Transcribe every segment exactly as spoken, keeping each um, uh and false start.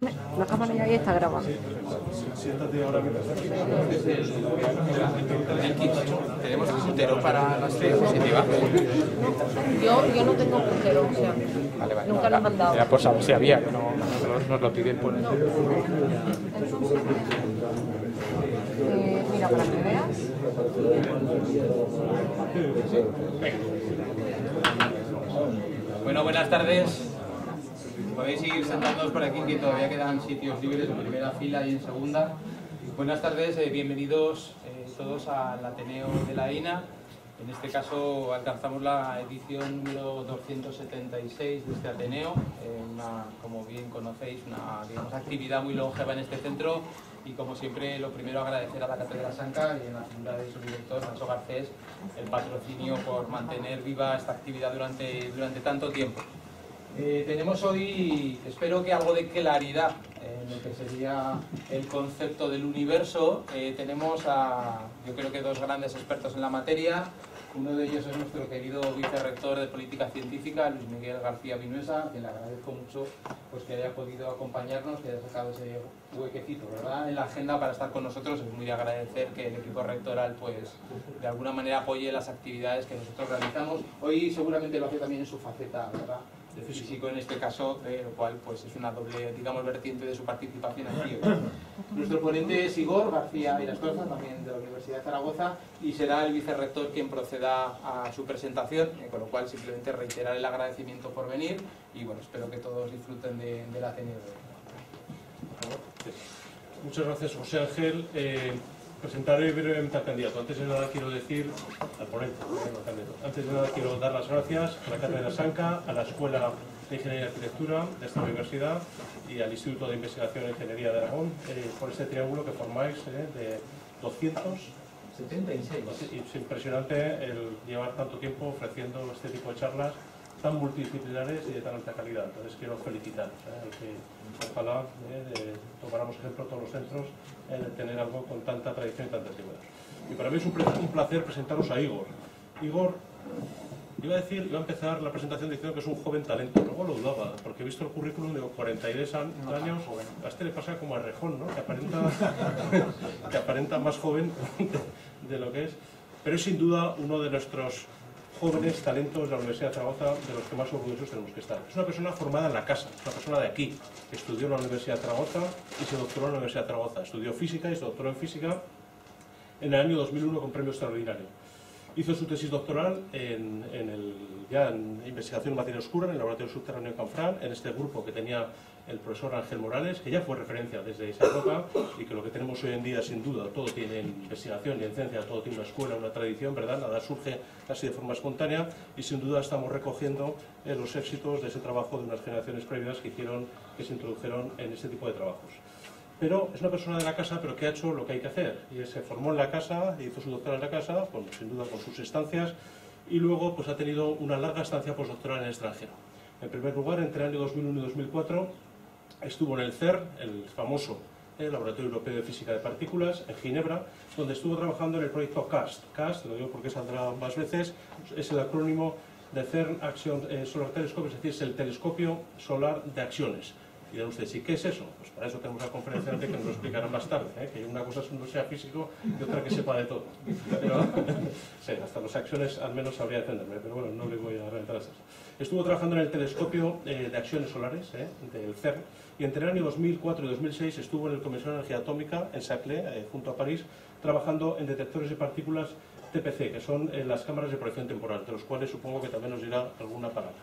La cámara ya ahí está grabando. Siéntate ahora mismo. El kit. Tenemos el puntero para las diapositivas. Yo, yo no tengo puntero, o sea, Vale, vale. nunca lo he mandado. Era por saber si había, que no, nos, nos lo piden por el... Eh, mira, para que veas. Bueno, buenas tardes. Podéis seguir sentándoos por aquí, que todavía quedan sitios libres en primera fila y en segunda. Buenas tardes, eh, bienvenidos eh, todos al Ateneo de la EINA. En este caso alcanzamos la edición número doscientos setenta y seis de este Ateneo, eh, una, como bien conocéis, una digamos, actividad muy longeva en este centro. Y como siempre, lo primero agradecer a la Cátedra Sanca y en la figura de su director, Nacho Garcés, el patrocinio por mantener viva esta actividad durante, durante tanto tiempo. Eh, tenemos hoy, espero que algo de claridad en lo que sería el concepto del universo. Eh, tenemos a, yo creo que dos grandes expertos en la materia. Uno de ellos es nuestro querido vicerrector de Política Científica, Luis Miguel García Vinuesa, a quien le agradezco mucho pues, que haya podido acompañarnos, que haya sacado ese huequecito, ¿verdad?, en la agenda para estar con nosotros. Es muy de agradecer que el equipo rectoral pues, de alguna manera apoye las actividades que nosotros realizamos. Hoy seguramente lo hace también en su faceta, ¿verdad?, de físico en este caso, eh, lo cual pues, es una doble, digamos, vertiente de su participación aquí hoy. Nuestro ponente es Igor García Irastorza, también de la Universidad de Zaragoza, y será el vicerrector quien proceda a su presentación, eh, con lo cual simplemente reiterar el agradecimiento por venir y bueno, espero que todos disfruten de, del Ateneo. Muchas gracias, José Ángel. Eh, presentaré brevemente al candidato. Antes de nada quiero decir, al ponente, al candidato. Antes de nada quiero dar las gracias a la Cátedra Sanca, a la Escuela de Ingeniería y Arquitectura de esta universidad y al Instituto de Investigación e Ingeniería de Aragón eh, por este triángulo que formáis eh, de doscientos setenta y seis. Es impresionante el llevar tanto tiempo ofreciendo este tipo de charlas tan multidisciplinares y de tan alta calidad. Entonces quiero felicitar eh, que ojalá eh, de, tomáramos ejemplo todos los centros eh, de tener algo con tanta tradición y tanta antigüedad. Y para mí es un, un placer presentaros a Igor. Igor, iba a decir, iba a empezar la presentación diciendo que es un joven talento, luego lo dudaba, porque he visto el currículum de cuarenta y dos años, a este le pasa como a Rejón, ¿no?, que aparenta, que aparenta más joven de, de lo que es, pero es sin duda uno de nuestros jóvenes talentos de la Universidad de Zaragoza, de los que más orgullosos tenemos que estar. Es una persona formada en la casa, es una persona de aquí, que estudió en la Universidad de Zaragoza y se doctoró en la Universidad de Zaragoza. Estudió física y se doctoró en física en el año dos mil uno con premio extraordinario. Hizo su tesis doctoral en, en el, ya en investigación en materia oscura, en el laboratorio subterráneo de Canfranc, en este grupo que tenía el profesor Ángel Morales, que ya fue referencia desde esa época, y que lo que tenemos hoy en día, sin duda, todo tiene en investigación y en ciencia, todo tiene una escuela, una tradición, ¿verdad? Nada surge casi de forma espontánea, y sin duda estamos recogiendo eh, los éxitos de ese trabajo de unas generaciones previas que hicieron, que se introdujeron en este tipo de trabajos. Pero es una persona de la casa, pero que ha hecho lo que hay que hacer, y se formó en la casa, hizo su doctorado en la casa, con, sin duda con sus estancias, y luego pues, ha tenido una larga estancia postdoctoral en el extranjero. En primer lugar, entre el año dos mil uno y dos mil cuatro, estuvo en el C E R, el famoso el Laboratorio Europeo de Física de Partículas, en Ginebra, donde estuvo trabajando en el proyecto CAST. CAST, lo digo porque saldrá más veces, es el acrónimo de CERN Action Solar Telescope, es decir, es el telescopio solar de acciones. Y dirán ustedes, ¿y qué es eso? Pues para eso tenemos la conferencia que nos lo explicarán más tarde, ¿eh? Que una cosa es que uno sea físico y otra que sepa de todo. Pero, sí, hasta las acciones al menos sabría defenderme, pero bueno, no le voy a reventar esas. Estuvo trabajando en el telescopio eh, de acciones solares ¿eh? del C E R N, y entre el año dos mil cuatro y dos mil seis estuvo en el Comisión de Energía Atómica, en Saclay, eh, junto a París, trabajando en detectores de partículas T P C, que son eh, las cámaras de proyección temporal, de los cuales supongo que también nos dirá alguna palabra.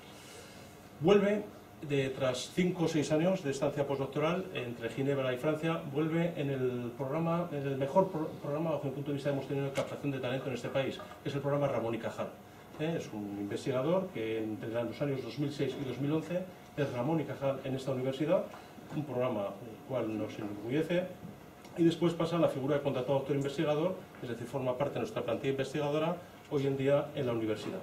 Vuelve, de, tras cinco o seis años de estancia postdoctoral entre Ginebra y Francia, vuelve en el programa, en el mejor pro programa bajo mi punto de vista hemos tenido de captación de talento en este país, que es el programa Ramón y Cajal. ¿Eh? Es un investigador que entre los años dos mil seis y dos mil once es Ramón y Cajal en esta universidad, un programa el cual nos enorgullece, y después pasa a la figura de contratado doctor investigador, es decir, forma parte de nuestra plantilla investigadora hoy en día en la universidad.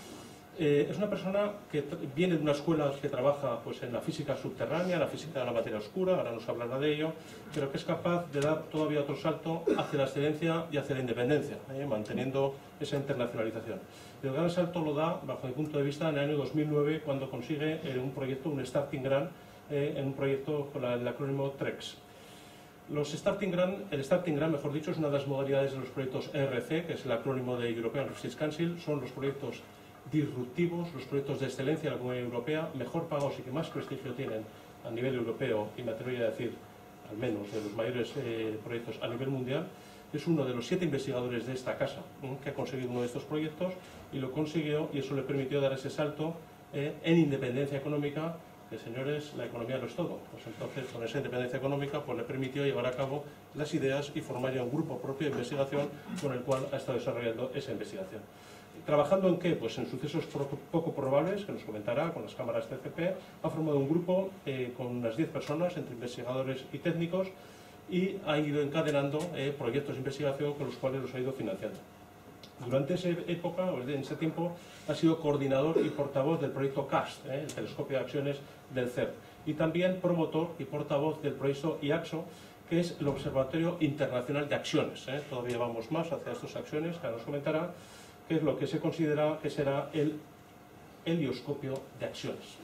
Eh, es una persona que viene de una escuela que trabaja pues, en la física subterránea, la física de la materia oscura, ahora nos hablará de ello, pero que es capaz de dar todavía otro salto hacia la excelencia y hacia la independencia, eh, manteniendo esa internacionalización. Y el gran salto lo da, bajo mi punto de vista, en el año dos mil nueve, cuando consigue eh, un proyecto, un starting grant, eh, en un proyecto con la, el acrónimo TREX. Los Starting Grant, el Starting Grant, mejor dicho, es una de las modalidades de los proyectos E R C, que es el acrónimo de European Research Council. Son los proyectos disruptivos, los proyectos de excelencia de la Comunidad Europea, mejor pagados y que más prestigio tienen a nivel europeo, y me atrevería a decir, al menos, de los mayores eh, proyectos a nivel mundial. Es uno de los siete investigadores de esta casa ¿eh? que ha conseguido uno de estos proyectos, y lo consiguió, y eso le permitió dar ese salto eh, en independencia económica, que, señores, la economía lo es todo. Pues entonces, con esa independencia económica, pues le permitió llevar a cabo las ideas y formar ya un grupo propio de investigación con el cual ha estado desarrollando esa investigación. ¿Trabajando en qué? Pues en sucesos poco probables, que nos comentará, con las cámaras T C P. Ha formado un grupo eh, con unas diez personas, entre investigadores y técnicos, y ha ido encadenando eh, proyectos de investigación con los cuales los ha ido financiando. Durante esa época, o en ese tiempo, ha sido coordinador y portavoz del proyecto CAST, eh, el Telescopio de Acciones del C E R, y también promotor y portavoz del proyecto I A X O, que es el Observatorio Internacional de Acciones. Eh. Todavía vamos más hacia estas acciones, que ahora nos comentará, que es lo que se considera que será el helioscopio de acciones.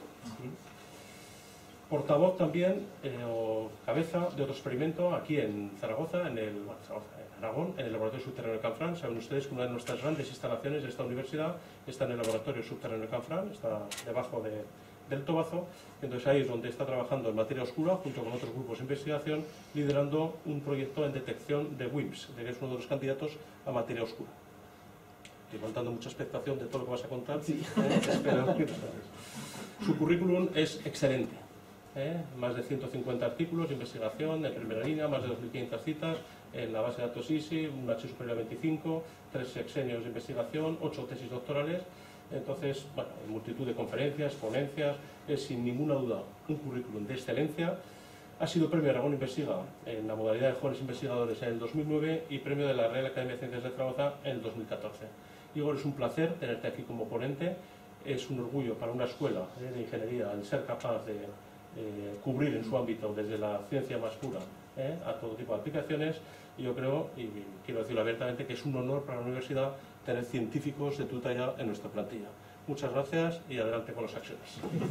Portavoz también, eh, o cabeza de otro experimento aquí en Zaragoza, en el bueno, Zaragoza, en Aragón, en el laboratorio subterráneo de Canfranc. Saben ustedes que una de nuestras grandes instalaciones de esta universidad está en el laboratorio subterráneo de Canfranc, está debajo de, del Tobazo. Entonces ahí es donde está trabajando en materia oscura, junto con otros grupos de investigación, liderando un proyecto en detección de WIMPs, que es uno de los candidatos a materia oscura. Estoy contando mucha expectación de todo lo que vas a contar. Sí. Eh, espero que su currículum es excelente. ¿eh? Más de ciento cincuenta artículos de investigación en primera línea, más de dos mil quinientas citas en la base de datos I S I, un H superior a veinticinco, tres sexenios de investigación, ocho tesis doctorales. Entonces, bueno, en multitud de conferencias, ponencias, es sin ninguna duda un currículum de excelencia. Ha sido premio Aragón Investiga en la modalidad de jóvenes investigadores en el dos mil nueve y premio de la Real Academia de Ciencias de Zaragoza en el dos mil catorce. Igor, es un placer tenerte aquí como ponente. Es un orgullo para una escuela eh, de ingeniería el ser capaz de eh, cubrir en su ámbito desde la ciencia más pura eh, a todo tipo de aplicaciones. Y yo creo, y quiero decirlo abiertamente, que es un honor para la universidad tener científicos de tu talla en nuestra plantilla. Muchas gracias y adelante con las acciones.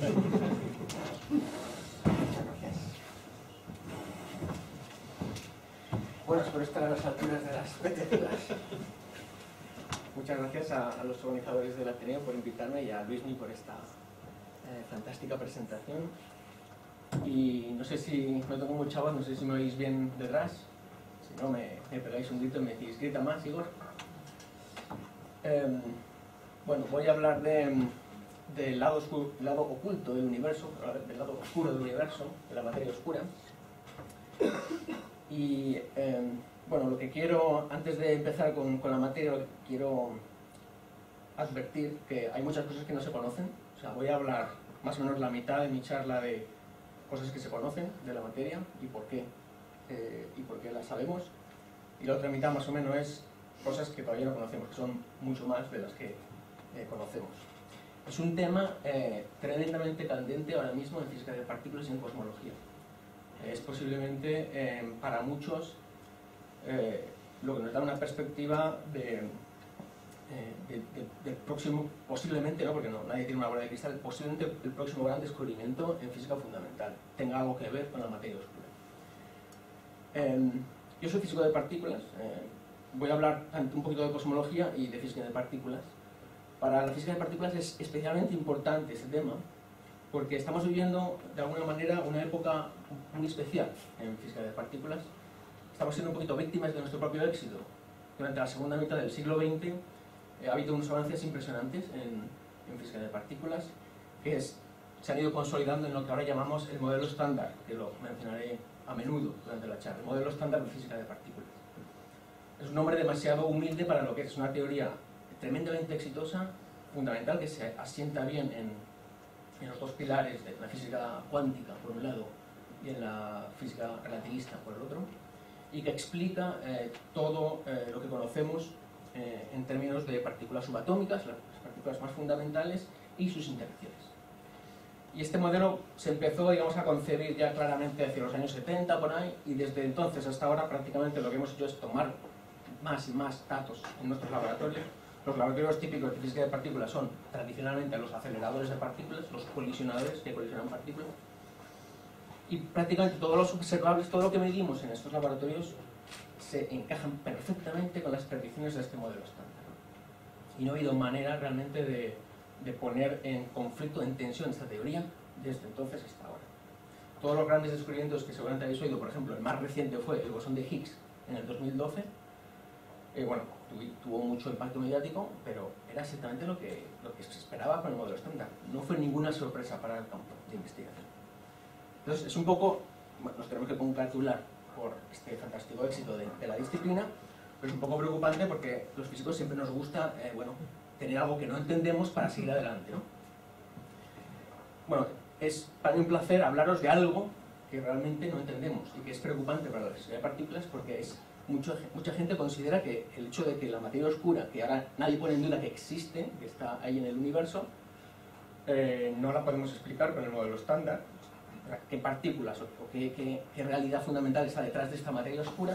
Bueno, espero estar a las alturas de las expectativas. Muchas gracias a, a los organizadores del Ateneo por invitarme y a Luismi por esta eh, fantástica presentación. Y no sé si, no tengo mucha voz, no sé si me oís bien detrás. Si no, me, me pegáis un grito y me decís, grita más, Igor. Eh, bueno, voy a hablar de, del lado, oscuro, lado oculto del universo, del lado oscuro del universo, de la materia oscura. Y eh, bueno, lo que quiero, antes de empezar con, con la materia, quiero advertir que hay muchas cosas que no se conocen. O sea, voy a hablar más o menos la mitad de mi charla de cosas que se conocen de la materia y por qué, eh, y por qué las sabemos. Y la otra mitad más o menos es cosas que todavía no conocemos, que son mucho más de las que eh, conocemos. Es un tema eh, tremendamente candente ahora mismo en física de partículas y en cosmología. Es posiblemente eh, para muchos eh, lo que nos da una perspectiva de, eh, de, de, del próximo, posiblemente, ¿no? Porque no, nadie tiene una bola de cristal, posiblemente el próximo gran descubrimiento en física fundamental tenga algo que ver con la materia oscura. Eh, yo soy físico de partículas, eh, voy a hablar un poquito de cosmología y de física de partículas. Para la física de partículas es especialmente importante este tema, porque estamos viviendo de alguna manera una época muy especial en física de partículas. Estamos siendo un poquito víctimas de nuestro propio éxito. Durante la segunda mitad del siglo veinte eh, ha habido unos avances impresionantes en, en física de partículas que es, se han ido consolidando en lo que ahora llamamos el modelo estándar, que lo mencionaré a menudo durante la charla, el modelo estándar de física de partículas. Es un nombre demasiado humilde para lo que es una teoría tremendamente exitosa, fundamental, que se asienta bien en en los dos pilares de la física cuántica por un lado y en la física relativista por el otro, y que explica eh, todo eh, lo que conocemos eh, en términos de partículas subatómicas, las partículas más fundamentales y sus interacciones. Y este modelo se empezó, digamos, a concebir ya claramente hacia los años setenta por ahí, y desde entonces hasta ahora prácticamente lo que hemos hecho es tomar más y más datos en nuestros laboratorios. Los laboratorios típicos de física de partículas son tradicionalmente los aceleradores de partículas, los colisionadores que colisionan partículas. y prácticamente todos los observables, todo lo que medimos en estos laboratorios se encajan perfectamente con las predicciones de este modelo estándar, ¿no? Y no ha habido manera realmente de, de poner en conflicto, en tensión esta teoría desde entonces hasta ahora. Todos los grandes descubrimientos que seguramente habéis oído, por ejemplo, el más reciente fue el bosón de Higgs en el dos mil doce, eh, bueno, tuvo mucho impacto mediático, pero era exactamente lo que, lo que se esperaba con el modelo estándar. No fue ninguna sorpresa para el campo de investigación. Entonces, es un poco, bueno, nos tenemos que congratular por este fantástico éxito de, de la disciplina, pero es un poco preocupante porque los físicos siempre nos gusta, eh, bueno, tener algo que no entendemos para seguir adelante, ¿no? Bueno, es para mí un placer hablaros de algo que realmente no entendemos y que es preocupante para la física de partículas porque es mucho, mucha gente considera que el hecho de que la materia oscura, que ahora nadie pone en duda que existe, que está ahí en el universo, eh, no la podemos explicar con el modelo estándar. ¿Qué partículas o qué, qué, qué realidad fundamental está detrás de esta materia oscura?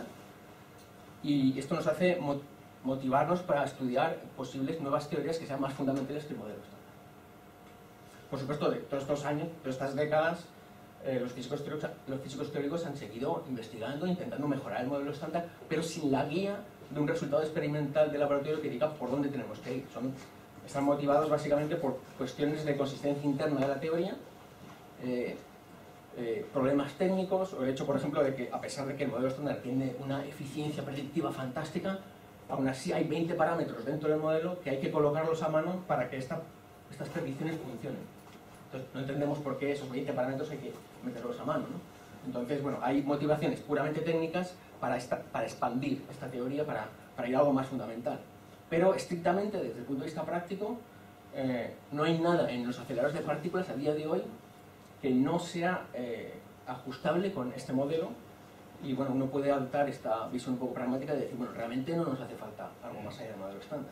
Y esto nos hace motivarnos para estudiar posibles nuevas teorías que sean más fundamentales que el modelo estándar. Por supuesto, de todos estos años, todas estas décadas, eh, los, físicos teóricos, los físicos teóricos han seguido investigando, intentando mejorar el modelo estándar, pero sin la guía de un resultado experimental de laboratorio que diga por dónde tenemos que ir. Son, están motivados básicamente por cuestiones de consistencia interna de la teoría, eh, eh, problemas técnicos, o el hecho, por ejemplo, de que a pesar de que el modelo estándar tiene una eficiencia predictiva fantástica, aún así hay veinte parámetros dentro del modelo que hay que colocarlos a mano para que esta, estas predicciones funcionen. Entonces, no entendemos por qué esos veinte parámetros hay que meterlos a mano, ¿no? Entonces, bueno, hay motivaciones puramente técnicas para, esta, para expandir esta teoría, para, para ir a algo más fundamental. Pero estrictamente, desde el punto de vista práctico, eh, no hay nada en los aceleradores de partículas a día de hoy que no sea eh, ajustable con este modelo. Y bueno, uno puede adoptar esta visión un poco pragmática de decir, bueno, realmente no nos hace falta algo más allá del modelo estándar.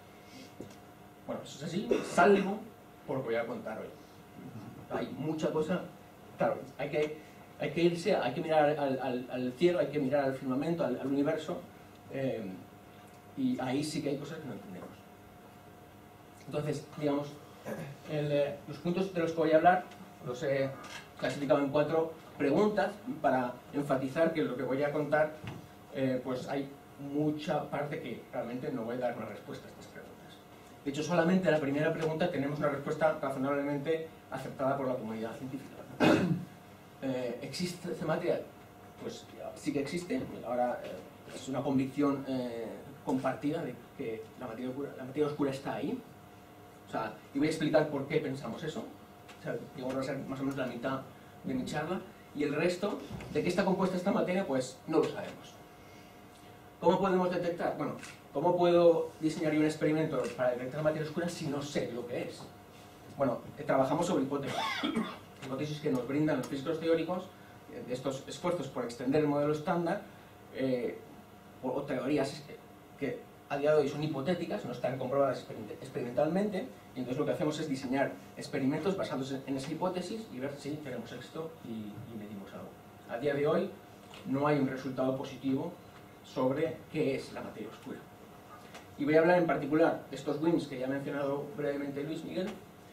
Bueno, eso es así, salvo por lo que voy a contar hoy. Hay mucha cosa, claro, hay que, hay que irse, hay que mirar al, al, al cielo, hay que mirar al firmamento, al, al universo, eh, y ahí sí que hay cosas que no entendemos. Entonces, digamos, el, eh, los puntos de los que voy a hablar los he clasificado en cuatro preguntas para enfatizar que lo que voy a contar, eh, pues hay mucha parte que realmente no voy a dar una respuesta a estas preguntas. De hecho, solamente a la primera pregunta tenemos una respuesta razonablemente aceptada por la comunidad científica. eh, ¿Existe este material? Pues sí que existe. Ahora eh, es una convicción eh, compartida de que la materia oscura, la materia oscura está ahí. O sea, y voy a explicar por qué pensamos eso. O sea, digamos, va a ser más o menos la mitad de mi charla. Y el resto, ¿de qué está compuesta esta materia? Pues no lo sabemos. ¿Cómo podemos detectar? Bueno, ¿cómo puedo diseñar yo un experimento para detectar materia oscura si no sé lo que es? Bueno, eh, trabajamos sobre hipótesis. Hipótesis que nos brindan los físicos teóricos, eh, de estos esfuerzos por extender el modelo estándar, eh, o, o teorías que a día de hoy son hipotéticas, no están comprobadas experimentalmente, y entonces lo que hacemos es diseñar experimentos basados en esa hipótesis y ver si tenemos éxito y, y medimos algo. A día de hoy no hay un resultado positivo sobre qué es la materia oscura. Y voy a hablar en particular de estos W I M S que ya ha mencionado brevemente Luis Miguel,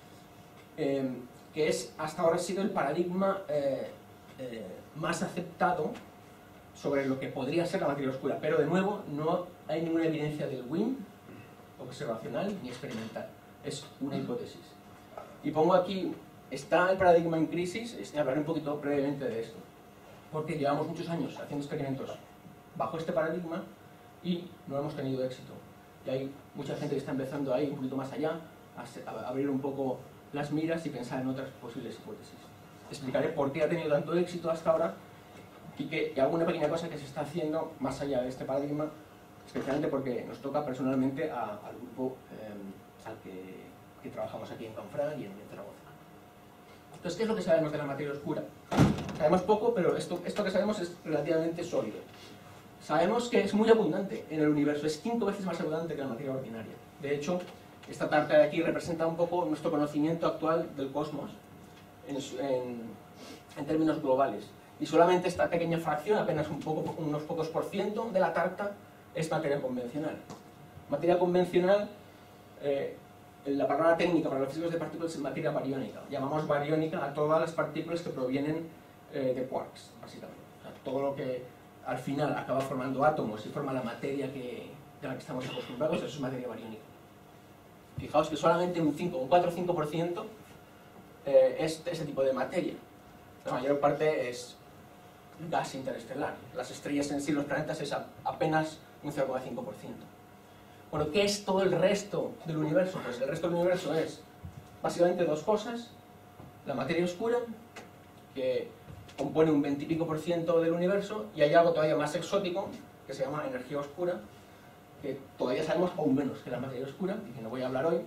eh, que es hasta ahora ha sido el paradigma eh, eh, más aceptado sobre lo que podría ser la materia oscura, pero de nuevo no hay ninguna evidencia del W I M observacional ni experimental, es una hipótesis. Y pongo aquí, está el paradigma en crisis, y hablaré un poquito brevemente de esto, porque llevamos muchos años haciendo experimentos bajo este paradigma y no hemos tenido éxito. Y hay mucha gente que está empezando ahí un poquito más allá, a, a abrir un poco las miras y pensar en otras posibles hipótesis. Explicaré por qué ha tenido tanto éxito hasta ahora y que y alguna pequeña cosa que se está haciendo más allá de este paradigma, especialmente porque nos toca personalmente a, al grupo eh, al que, que trabajamos aquí en Canfranc y en Zaragoza. Entonces, ¿qué es lo que sabemos de la materia oscura? Sabemos poco, pero esto, esto que sabemos es relativamente sólido. Sabemos que es muy abundante en el universo, es cinco veces más abundante que la materia ordinaria. De hecho, esta tarta de aquí representa un poco nuestro conocimiento actual del cosmos en, en, en términos globales. Y solamente esta pequeña fracción, apenas un poco, unos pocos por ciento de la tarta, es materia convencional. Materia convencional, eh, la palabra técnica para los físicos de partículas es materia bariónica. Llamamos bariónica a todas las partículas que provienen eh, de quarks, básicamente. O sea, todo lo que al final acaba formando átomos y forma la materia que, de la que estamos acostumbrados, eso es materia bariónica. Fijaos que solamente un cinco, un cuatro o cinco por ciento eh, es ese tipo de materia. La mayor parte es gas interestelar. Las estrellas en sí, los planetas, es apenas un cero coma cinco por ciento. Bueno, ¿qué es todo el resto del universo? Pues el resto del universo es básicamente dos cosas. La materia oscura, que compone un veintipico por ciento del universo, y hay algo todavía más exótico, que se llama energía oscura, que todavía sabemos aún menos que la materia oscura, y que no voy a hablar hoy.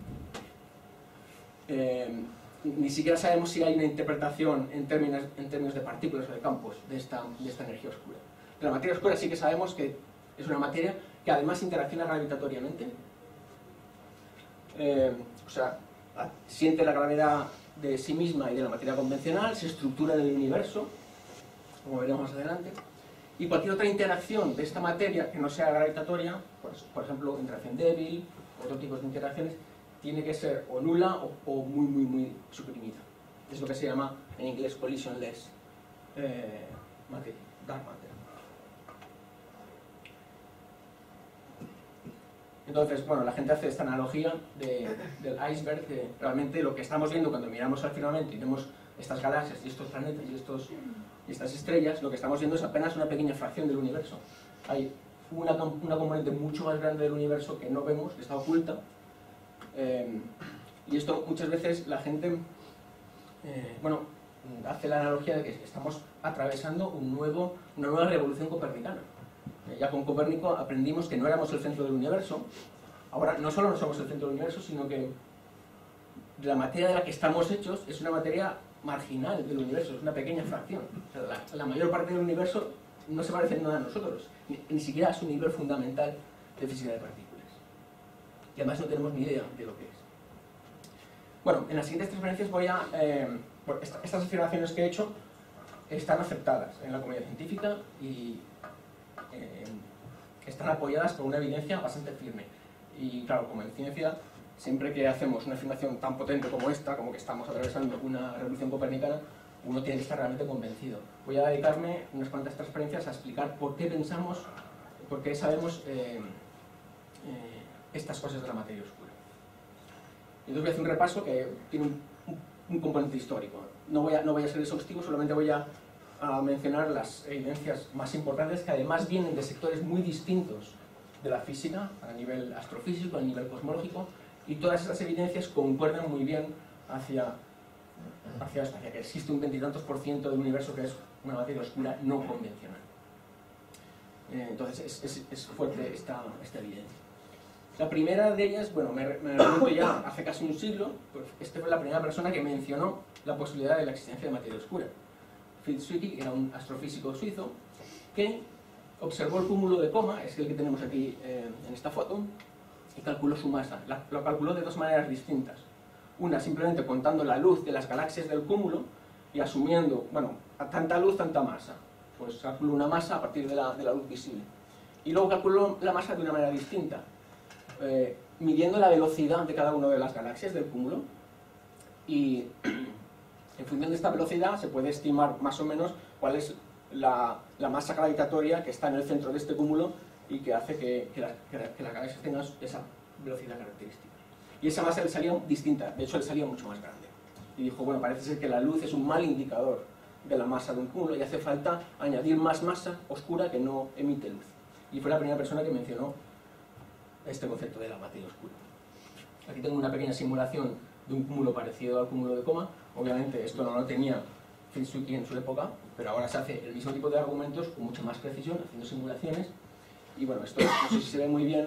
Eh, ni siquiera sabemos si hay una interpretación en términos, en términos de partículas o de campos de esta, de esta energía oscura. De la materia oscura sí que sabemos que es una materia que además interacciona gravitatoriamente. Eh, o sea, siente la gravedad de sí misma y de la materia convencional, se estructura en el universo, como veremos más adelante, y cualquier otra interacción de esta materia que no sea gravitatoria, pues, por ejemplo, interacción débil, otro tipo de interacciones, tiene que ser o nula o, o muy, muy, muy suprimida. Es lo que se llama en inglés collisionless eh, materia, dark matter. Entonces, bueno, la gente hace esta analogía de, del iceberg, que realmente lo que estamos viendo cuando miramos al firmamento y vemos estas galaxias y estos planetas y, estos, y estas estrellas, lo que estamos viendo es apenas una pequeña fracción del universo. Hay una, una componente mucho más grande del universo que no vemos, que está oculta, eh, y esto muchas veces la gente, eh, bueno, hace la analogía de que estamos atravesando un nuevo, una nueva revolución copernicana. Ya con Copérnico aprendimos que no éramos el centro del universo. Ahora no solo no somos el centro del universo, sino que la materia de la que estamos hechos es una materia marginal del universo, es una pequeña fracción. O sea, la, la mayor parte del universo no se parece en nada a nosotros, ni, ni siquiera a su nivel fundamental de física de partículas. Y además no tenemos ni idea de lo que es. Bueno, en las siguientes transferencias voy a... Eh, bueno, esta, estas afirmaciones que he hecho están aceptadas en la comunidad científica y eh, están apoyadas por una evidencia bastante firme. Y claro, como en ciencia, siempre que hacemos una afirmación tan potente como esta, como que estamos atravesando una revolución copernicana, uno tiene que estar realmente convencido. Voy a dedicarme unas cuantas transferencias a explicar por qué pensamos, por qué sabemos eh, eh, estas cosas de la materia oscura. Y entonces voy a hacer un repaso que tiene un, un, un componente histórico. No voy, a, no voy a ser exhaustivo, solamente voy a, a mencionar las evidencias más importantes que además vienen de sectores muy distintos de la física, a nivel astrofísico, a nivel cosmológico, y todas estas evidencias concuerdan muy bien hacia, hacia, hacia que existe un veintitantos por ciento del universo que es una materia oscura no convencional. Eh, entonces es, es, es fuerte esta, esta evidencia. La primera de ellas, bueno, me, me remonto ya hace casi un siglo, pues esta fue la primera persona que mencionó la posibilidad de la existencia de materia oscura. Fritz Zwicky era un astrofísico suizo que observó el cúmulo de Coma, es el que tenemos aquí eh, en esta foto, y calculó su masa. La, lo calculó de dos maneras distintas. Una, simplemente contando la luz de las galaxias del cúmulo y asumiendo, bueno, a tanta luz, tanta masa. Pues calculó una masa a partir de la, de la luz visible. Y luego calculó la masa de una manera distinta, eh, midiendo la velocidad de cada una de las galaxias del cúmulo. Y en función de esta velocidad se puede estimar más o menos cuál es la, la masa gravitatoria que está en el centro de este cúmulo y que hace que, que, la, que, la, que las galaxias tengan esa velocidad característica. Y esa masa le salía distinta, de hecho le salía mucho más grande. Y dijo, bueno, parece ser que la luz es un mal indicador de la masa de un cúmulo y hace falta añadir más masa oscura que no emite luz. Y fue la primera persona que mencionó este concepto de la materia oscura. Aquí tengo una pequeña simulación de un cúmulo parecido al cúmulo de Coma. Obviamente esto no lo tenía Fritz Zwicky en su época, pero ahora se hace el mismo tipo de argumentos con mucha más precisión, haciendo simulaciones. Y bueno, esto no sé si se ve muy bien,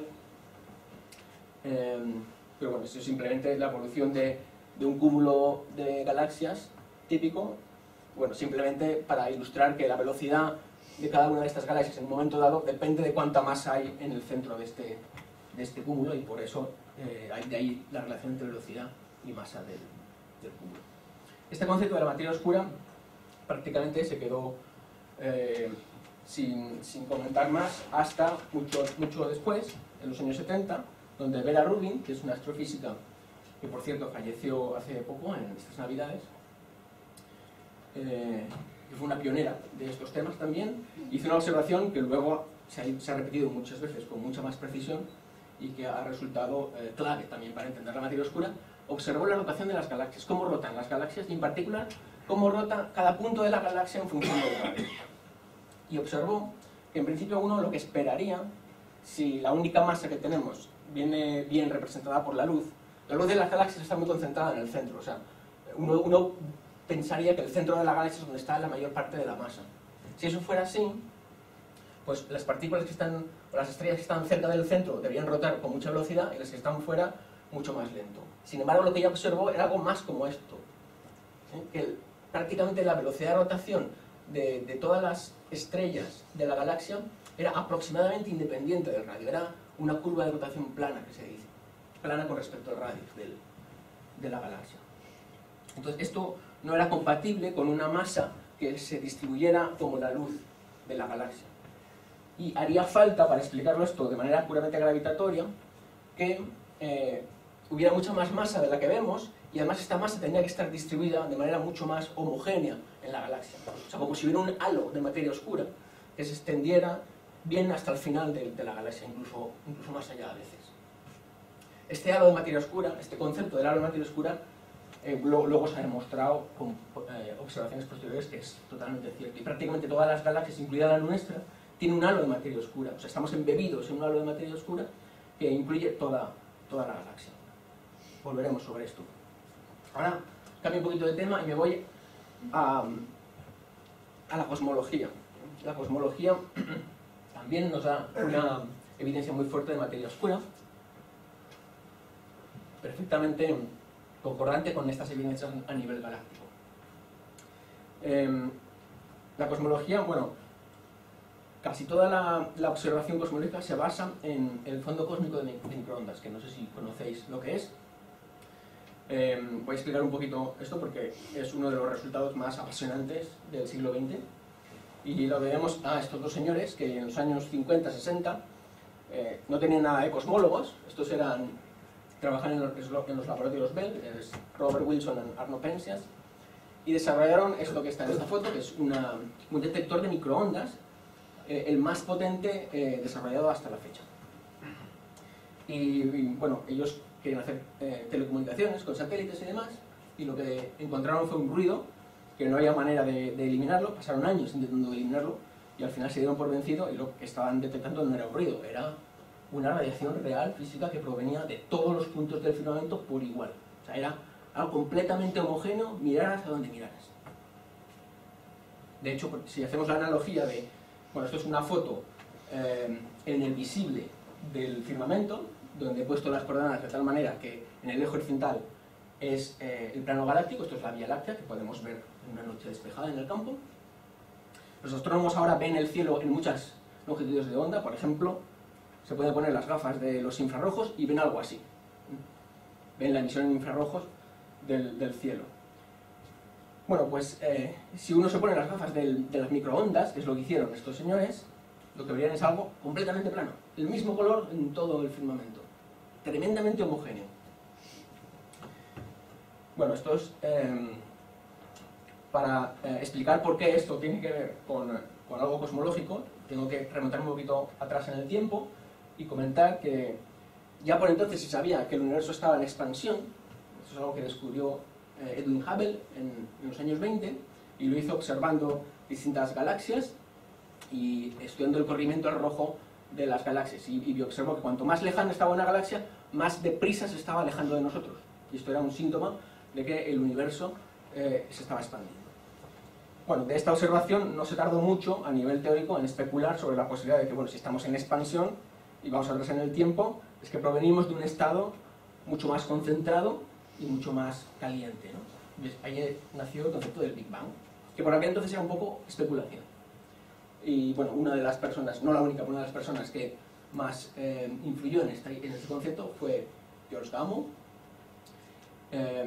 eh, pero bueno, esto es simplemente la evolución de, de un cúmulo de galaxias típico, bueno, simplemente para ilustrar que la velocidad de cada una de estas galaxias en un momento dado depende de cuánta masa hay en el centro de este, de este cúmulo, y por eso eh, hay de ahí la relación entre velocidad y masa del, del cúmulo. Este concepto de la materia oscura prácticamente se quedó eh, sin, sin comentar más hasta mucho, mucho después, en los años setenta, donde Vera Rubin, que es una astrofísica que por cierto falleció hace poco, en estas navidades, eh, que fue una pionera de estos temas también, hizo una observación que luego se ha, se ha repetido muchas veces con mucha más precisión y que ha resultado eh, clave también para entender la materia oscura. Observó la rotación de las galaxias, cómo rotan las galaxias y en particular cómo rota cada punto de la galaxia en función del radio. Y observó que en principio uno lo que esperaría, si la única masa que tenemos viene bien representada por la luz, la luz de las galaxias está muy concentrada en el centro, o sea, uno, uno pensaría que el centro de la galaxia es donde está la mayor parte de la masa. Si eso fuera así, pues las partículas que están, o las estrellas que están cerca del centro deberían rotar con mucha velocidad y las que están fuera mucho más lento. Sin embargo, lo que ella observó era algo más como esto, ¿sí? Que el, prácticamente la velocidad de rotación de, de todas las estrellas de la galaxia era aproximadamente independiente del radio, era una curva de rotación plana, que se dice, plana con respecto al radio del, de la galaxia. Entonces, esto no era compatible con una masa que se distribuyera como la luz de la galaxia. Y haría falta, para explicarlo esto de manera puramente gravitatoria, que eh, hubiera mucha más masa de la que vemos, y además esta masa tendría que estar distribuida de manera mucho más homogénea en la galaxia. O sea, como si hubiera un halo de materia oscura que se extendiera bien hasta el final de, de la galaxia, incluso, incluso más allá a veces. Este halo de materia oscura, este concepto del halo de materia oscura, eh, luego, luego se ha demostrado con eh, observaciones posteriores que es totalmente cierto. Y prácticamente todas las galaxias, incluida la nuestra, tienen un halo de materia oscura. O sea, estamos embebidos en un halo de materia oscura que incluye toda, toda la galaxia. Volveremos sobre esto. Ahora cambio un poquito de tema y me voy a, a la cosmología. La cosmología también nos da una evidencia muy fuerte de materia oscura, perfectamente concordante con estas evidencias a nivel galáctico. Eh, la cosmología, bueno, casi toda la, la observación cosmológica se basa en el fondo cósmico de, de microondas, que no sé si conocéis lo que es. Eh, voy a explicar un poquito esto porque es uno de los resultados más apasionantes del siglo veinte. Y lo debemos a estos dos señores que en los años cincuenta, sesenta eh, no tenían nada de cosmólogos. Estos eran, trabajaban en los, en los laboratorios Bell, es Robert Wilson y Arno Penzias, y desarrollaron esto que está en esta foto, que es una, un detector de microondas, eh, el más potente eh, desarrollado hasta la fecha. Y, y bueno, ellos querían hacer eh, telecomunicaciones con satélites y demás, y lo que encontraron fue un ruido que no había manera de, de eliminarlo. Pasaron años intentando eliminarlo y al final se dieron por vencido, y lo que estaban detectando no era un ruido, era una radiación real, física, que provenía de todos los puntos del firmamento por igual. O sea, era algo completamente homogéneo, miraras a donde miraras. De hecho, si hacemos la analogía de, bueno, esto es una foto eh, en el visible del firmamento, donde he puesto las coordenadas de tal manera que en el eje horizontal es eh, el plano galáctico, esto es la Vía Láctea, que podemos ver en una noche despejada en el campo. Los astrónomos ahora ven el cielo en muchas longitudes de onda, por ejemplo, se pueden poner las gafas de los infrarrojos y ven algo así. Ven la emisión en infrarrojos del, del cielo. Bueno, pues eh, si uno se pone las gafas del, de las microondas, que es lo que hicieron estos señores, lo que verían es algo completamente plano, el mismo color en todo el firmamento, tremendamente homogéneo. Bueno, esto es eh, para eh, explicar por qué esto tiene que ver con, con algo cosmológico. Tengo que remontarme un poquito atrás en el tiempo y comentar que ya por entonces se sabía que el universo estaba en expansión. Esto es algo que descubrió eh, Edwin Hubble en, en los años veinte, y lo hizo observando distintas galaxias y estudiando el corrimiento al rojo de las galaxias, y, y observó que cuanto más lejana estaba una galaxia, más deprisa se estaba alejando de nosotros, y esto era un síntoma de que el universo eh, se estaba expandiendo. Bueno, de esta observación no se tardó mucho a nivel teórico en especular sobre la posibilidad de que, bueno, si estamos en expansión y vamos atrás en el tiempo, es que provenimos de un estado mucho más concentrado y mucho más caliente, ¿no? Ahí nació el concepto del Big Bang, que por aquel entonces era un poco especulación. Y bueno, una de las personas, no la única, pero una de las personas que más eh, influyó en este, en este concepto fue George Gamow. Eh,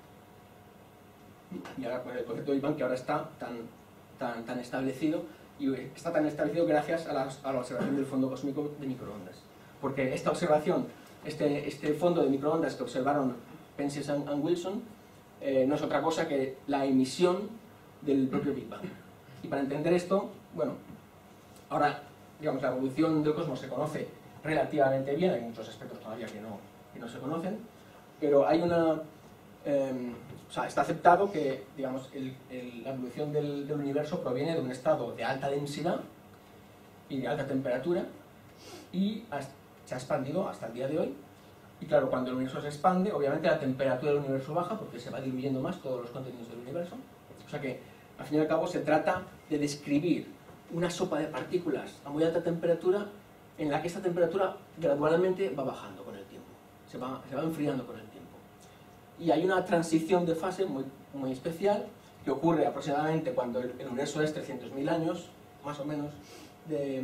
y ahora con el concepto de Big Bang, que ahora está tan, tan, tan establecido, y está tan establecido gracias a la, a la observación del fondo cósmico de microondas. Porque esta observación, este, este fondo de microondas que observaron Penzias y Wilson, eh, no es otra cosa que la emisión del propio Big Bang. Y para entender esto, bueno, ahora, digamos, la evolución del cosmos se conoce relativamente bien, hay muchos aspectos todavía que no, que no se conocen, pero hay una... Eh, o sea, está aceptado que, digamos, el, el, la evolución del, del universo proviene de un estado de alta densidad y de alta temperatura y has, se ha expandido hasta el día de hoy. Y claro, cuando el universo se expande, obviamente la temperatura del universo baja porque se va diluyendo más todos los contenidos del universo. O sea que, al fin y al cabo, se trata de describir una sopa de partículas a muy alta temperatura en la que esta temperatura gradualmente va bajando con el tiempo, se va, se va enfriando con el tiempo. Y hay una transición de fase muy, muy especial que ocurre aproximadamente cuando el, el universo es trescientos mil años, más o menos, de,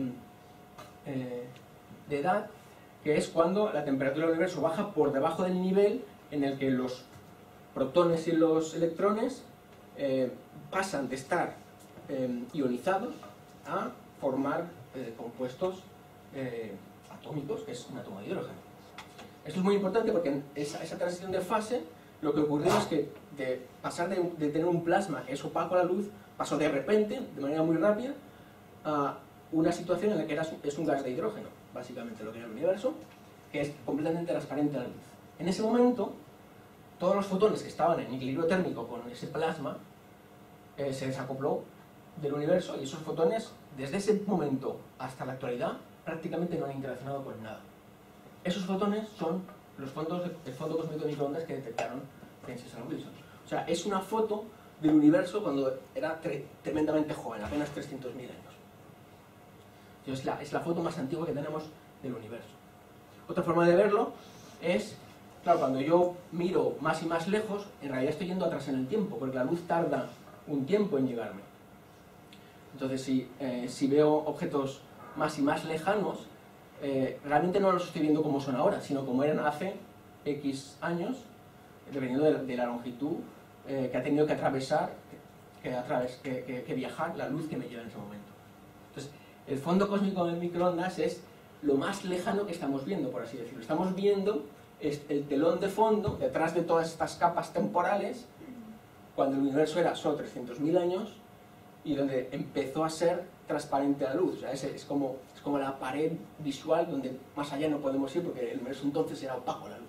eh, de edad, que es cuando la temperatura del universo baja por debajo del nivel en el que los protones y los electrones eh, pasan de estar eh, ionizados a formar eh, compuestos eh, atómicos, que es un átomo de hidrógeno. Esto es muy importante porque en esa, esa transición de fase lo que ocurrió es que de pasar de, de tener un plasma que es opaco a la luz, pasó de repente, de manera muy rápida, a una situación en la que era, es un gas de hidrógeno, básicamente lo que era el universo, que es completamente transparente a la luz. En ese momento, todos los fotones que estaban en equilibrio térmico con ese plasma eh, se desacopló del universo y esos fotones, desde ese momento hasta la actualidad, prácticamente no han interaccionado con nada. Esos fotones son los fondos de, el fondo cósmico de microondas que detectaron Penzias y Wilson. O sea, es una foto del universo cuando era tre tremendamente joven, apenas trescientos mil años. Entonces, la, es la foto más antigua que tenemos del universo. Otra forma de verlo es, claro, cuando yo miro más y más lejos, en realidad estoy yendo atrás en el tiempo, porque la luz tarda un tiempo en llegarme. Entonces, si, eh, si veo objetos más y más lejanos, eh, realmente no los estoy viendo como son ahora, sino como eran hace X años, dependiendo de, de la longitud eh, que ha tenido que atravesar, que, atraves, que, que, que viajar la luz que me lleva en ese momento. Entonces, el fondo cósmico de microondas es lo más lejano que estamos viendo, por así decirlo. Estamos viendo el telón de fondo, detrás de todas estas capas temporales, cuando el universo era solo trescientos mil años, y donde empezó a ser transparente la luz. O sea, es, es, como, es como la pared visual donde más allá no podemos ir porque el universo entonces era opaco a la luz.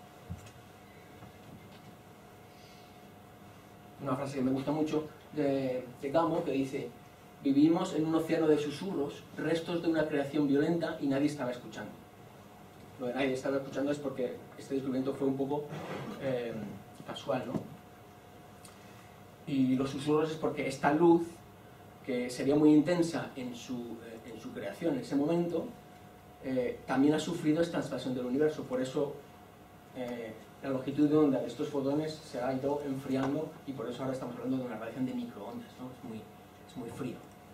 Una frase que me gusta mucho de, de Gamow que dice: vivimos en un océano de susurros, restos de una creación violenta y nadie estaba escuchando. Lo de nadie estaba escuchando es porque este descubrimiento fue un poco eh, casual, ¿no? Y los susurros es porque esta luz, que sería muy intensa en su, eh, en su creación en ese momento, eh, también ha sufrido esta expansión del universo. Por eso eh, la longitud de onda de estos fotones se ha ido enfriando y por eso ahora estamos hablando de una radiación de microondas, ¿no? Es muy, es muy frío.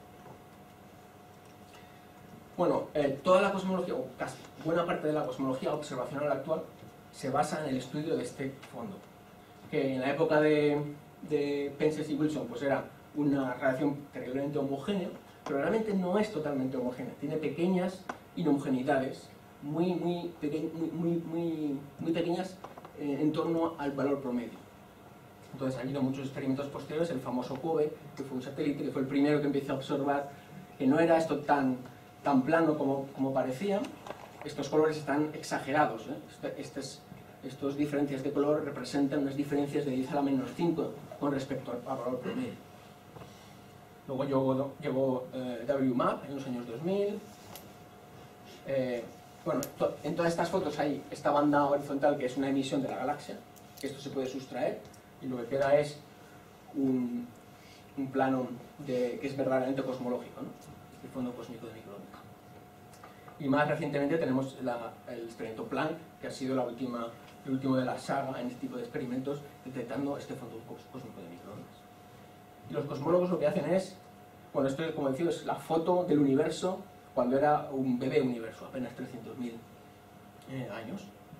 Bueno, eh, toda la cosmología, o casi buena parte de la cosmología observacional actual se basa en el estudio de este fondo, que en la época de, de Penzias y Wilson pues era una radiación terriblemente homogénea, pero realmente no es totalmente homogénea, tiene pequeñas inhomogeneidades muy, muy, peque muy, muy, muy, muy pequeñas eh, en torno al valor promedio. Entonces han habido muchos experimentos posteriores, el famoso COBE, que fue un satélite, que fue el primero que empezó a observar que no era esto tan, tan plano como, como parecía. Estos colores están exagerados, ¿eh? Este, estos, estos diferencias de color representan unas diferencias de diez a la menos cinco con respecto al, al valor promedio. Luego llegó, llegó eh, W MAP en los años dos mil. Eh, bueno, to, en todas estas fotos hay esta banda horizontal que es una emisión de la galaxia, que esto se puede sustraer, y lo que queda es un, un plano de, que es verdaderamente cosmológico, ¿no? El fondo cósmico de microondas. Y más recientemente tenemos la, el experimento Planck, que ha sido la última, el último de la saga en este tipo de experimentos, detectando este fondo cósmico de microondas. Y los cosmólogos lo que hacen es, bueno, esto como decía es la foto del universo cuando era un bebé universo, apenas trescientos mil eh, años.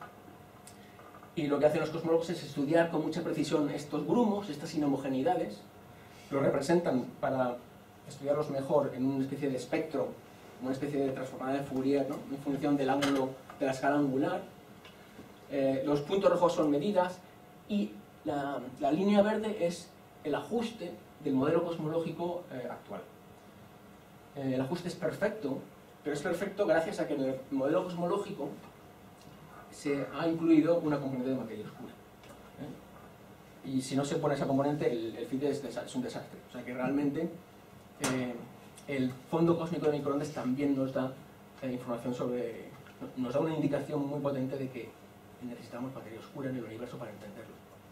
Y lo que hacen los cosmólogos es estudiar con mucha precisión estos grumos, estas inhomogeneidades, los representan para estudiarlos mejor en una especie de espectro, una especie de transformada de Fourier, ¿no? En función del ángulo de la escala angular. Eh, los puntos rojos son medidas y la, la línea verde es el ajuste del modelo cosmológico eh, actual. Eh, el ajuste es perfecto, pero es perfecto gracias a que en el modelo cosmológico se ha incluido una componente de materia oscura. ¿eh? Y si no se pone esa componente, el, el fit es, es un desastre. O sea que realmente eh, el fondo cósmico de microondas también nos da eh, información sobre, nos da una indicación muy potente de que necesitamos materia oscura en el universo para entenderlo.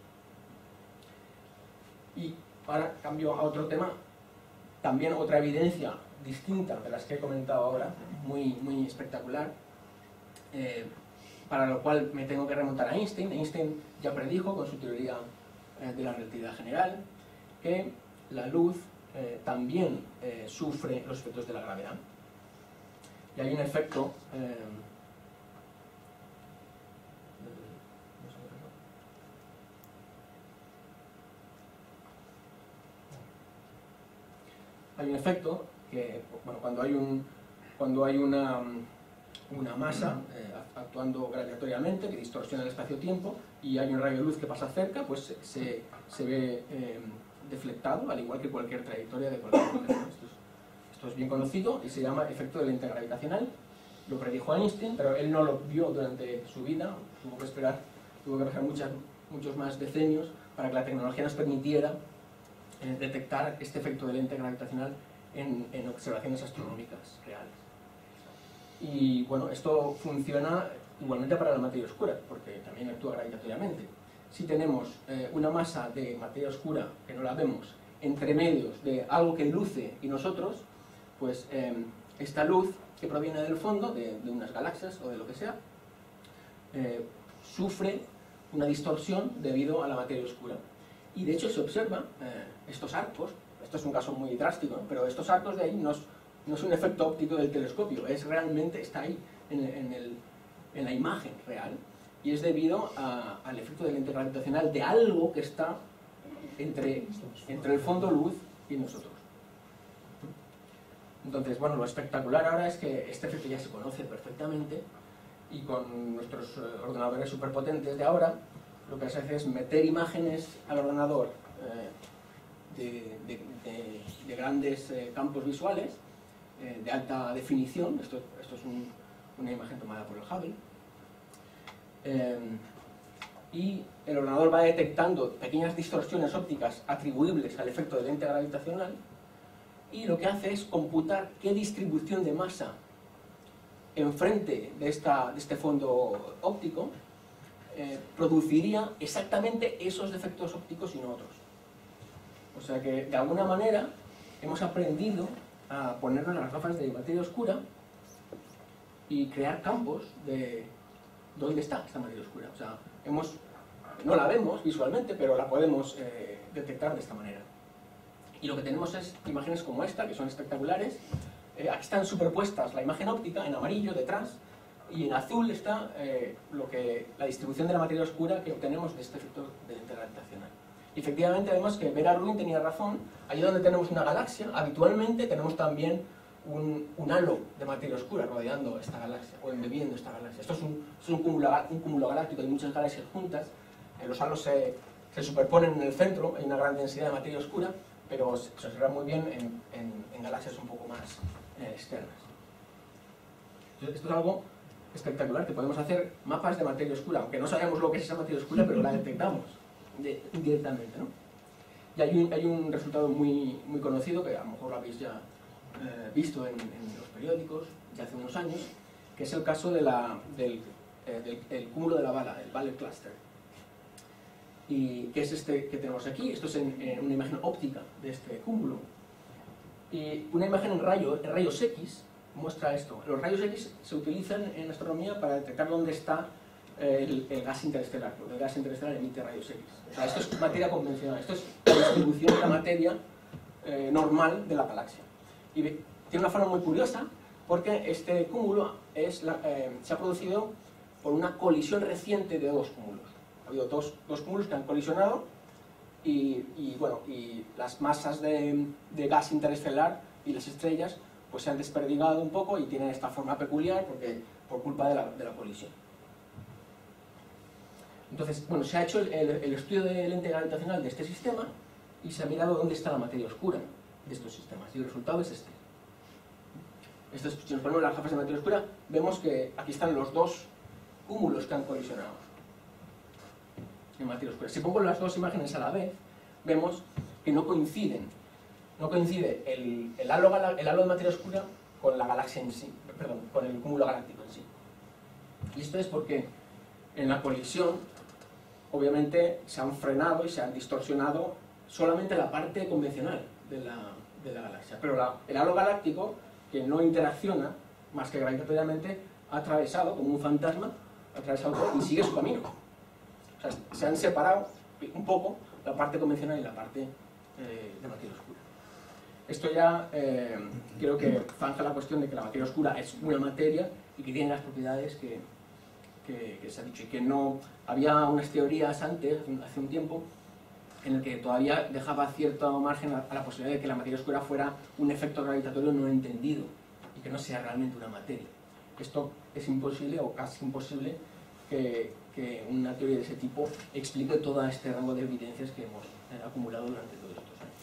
Y ahora cambio a otro tema, también otra evidencia distinta de las que he comentado ahora, muy, muy espectacular, eh, para lo cual me tengo que remontar a Einstein. Einstein ya predijo con su teoría eh, de la relatividad general que la luz eh, también eh, sufre los efectos de la gravedad. Y hay un efecto eh, hay un efecto que, bueno, cuando hay un cuando hay una una masa eh, actuando gravitatoriamente que distorsiona el espacio-tiempo y hay un rayo de luz que pasa cerca, pues se, se ve eh, deflectado, al igual que cualquier trayectoria de cualquier objeto. Esto es, esto es bien conocido y se llama efecto de lente gravitacional. Lo predijo Einstein, pero él no lo vio durante su vida, tuvo que esperar, tuvo que pasar muchas, muchos más decenios para que la tecnología nos permitiera eh, detectar este efecto de lente gravitacional en, en observaciones astronómicas reales. Y bueno, esto funciona igualmente para la materia oscura, porque también actúa gravitatoriamente. Si tenemos eh, una masa de materia oscura que no la vemos entre medios de algo que luce y nosotros, pues eh, esta luz que proviene del fondo, de, de unas galaxias o de lo que sea, eh, sufre una distorsión debido a la materia oscura. Y de hecho se observa eh, estos arcos, esto es un caso muy drástico, ¿no? Pero estos arcos de ahí no es, no es un efecto óptico del telescopio, es realmente, está ahí en, en, el, en la imagen real, y es debido a, al efecto de lente gravitacional de algo que está entre, entre el fondo luz y nosotros. Entonces, bueno, lo espectacular ahora es que este efecto ya se conoce perfectamente, y con nuestros ordenadores superpotentes de ahora, lo que se hace es meter imágenes al ordenador eh, de, de, de, de grandes eh, campos visuales, eh, de alta definición. Esto, esto es un, una imagen tomada por el Hubble. Eh, y el ordenador va detectando pequeñas distorsiones ópticas atribuibles al efecto de lente gravitacional, y lo que hace es computar qué distribución de masa enfrente de, esta, de este fondo óptico eh, produciría exactamente esos defectos ópticos y no otros. O sea que, de alguna manera, hemos aprendido a ponernos las gafas de materia oscura y crear campos de dónde está esta materia oscura. O sea, hemos, no la vemos visualmente, pero la podemos eh, detectar de esta manera. Y lo que tenemos es imágenes como esta, que son espectaculares. Eh, aquí están superpuestas la imagen óptica en amarillo detrás, y en azul está eh, lo que, la distribución de la materia oscura que obtenemos de este efecto de lente gravitacional. Y efectivamente vemos que Vera Rubin tenía razón. Allí donde tenemos una galaxia, habitualmente tenemos también un, un halo de materia oscura rodeando esta galaxia, o embebiendo esta galaxia. Esto es un, es un, cúmulo, un cúmulo galáctico de muchas galaxias juntas. Eh, los halos se, se superponen en el centro, hay una gran densidad de materia oscura, pero se observa muy bien en, en, en galaxias un poco más eh, externas. Entonces, esto es algo espectacular, que podemos hacer mapas de materia oscura, aunque no sabemos lo que es esa materia oscura, pero la detectamos de, directamente, ¿no? Y hay un, hay un resultado muy, muy conocido, que a lo mejor lo habéis ya eh, visto en, en los periódicos de hace unos años, que es el caso de la, del, eh, del el cúmulo de la bala, el Ballard Cluster. Y que es este que tenemos aquí. Esto es en, en una imagen óptica de este cúmulo. Y una imagen en, rayo, en rayos X muestra esto. Los rayos X se utilizan en astronomía para detectar dónde está el, el gas interestelar, porque el gas interestelar emite rayos X. O sea, esto es materia convencional, esto es la distribución de la materia eh, normal de la galaxia. Y tiene una forma muy curiosa, porque este cúmulo es la, eh, se ha producido por una colisión reciente de dos cúmulos. Ha habido dos, dos cúmulos que han colisionado, y, y, bueno, y las masas de, de gas interestelar y las estrellas pues se han desperdigado un poco y tienen esta forma peculiar porque, por culpa de la, de la colisión. Entonces, bueno, se ha hecho el, el, el estudio de lente gravitacional de este sistema, y se ha mirado dónde está la materia oscura de estos sistemas, y el resultado es este. Esto es, si nos ponemos las gafas de materia oscura, vemos que aquí están los dos cúmulos que han colisionado en materia oscura. Si pongo las dos imágenes a la vez, vemos que no coinciden. No coincide el, el, halo, el halo de materia oscura con la galaxia en sí, perdón, con el cúmulo galáctico en sí. Y esto es porque en la colisión, obviamente, se han frenado y se han distorsionado solamente la parte convencional de la, de la galaxia. Pero la, el halo galáctico, que no interacciona más que gravitatoriamente, ha atravesado, como un fantasma, ha atravesado todo y sigue su camino. O sea, se han separado un poco la parte convencional y la parte eh, de materia oscura. Esto ya eh, creo que zanja la cuestión de que la materia oscura es una materia y que tiene las propiedades que, que, que se ha dicho, y que no... Había unas teorías antes, hace un tiempo, en el que todavía dejaba cierto margen a, a la posibilidad de que la materia oscura fuera un efecto gravitatorio no entendido y que no sea realmente una materia. Esto es imposible, o casi imposible, que, que una teoría de ese tipo explique todo este rango de evidencias que hemos eh, acumulado durante todos estos años.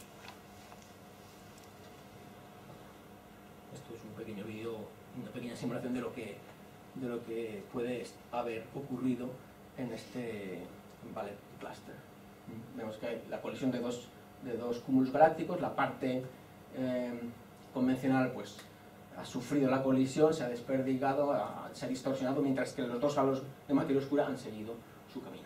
Esto es un pequeño vídeo, una pequeña simulación de lo que, de lo que puede haber ocurrido en este Ballet Cluster. Vemos que hay la colisión de dos, de dos cúmulos galácticos, la parte eh, convencional pues ha sufrido la colisión, se ha desperdigado, ha, se ha distorsionado, mientras que los dos halos de materia oscura han seguido su camino.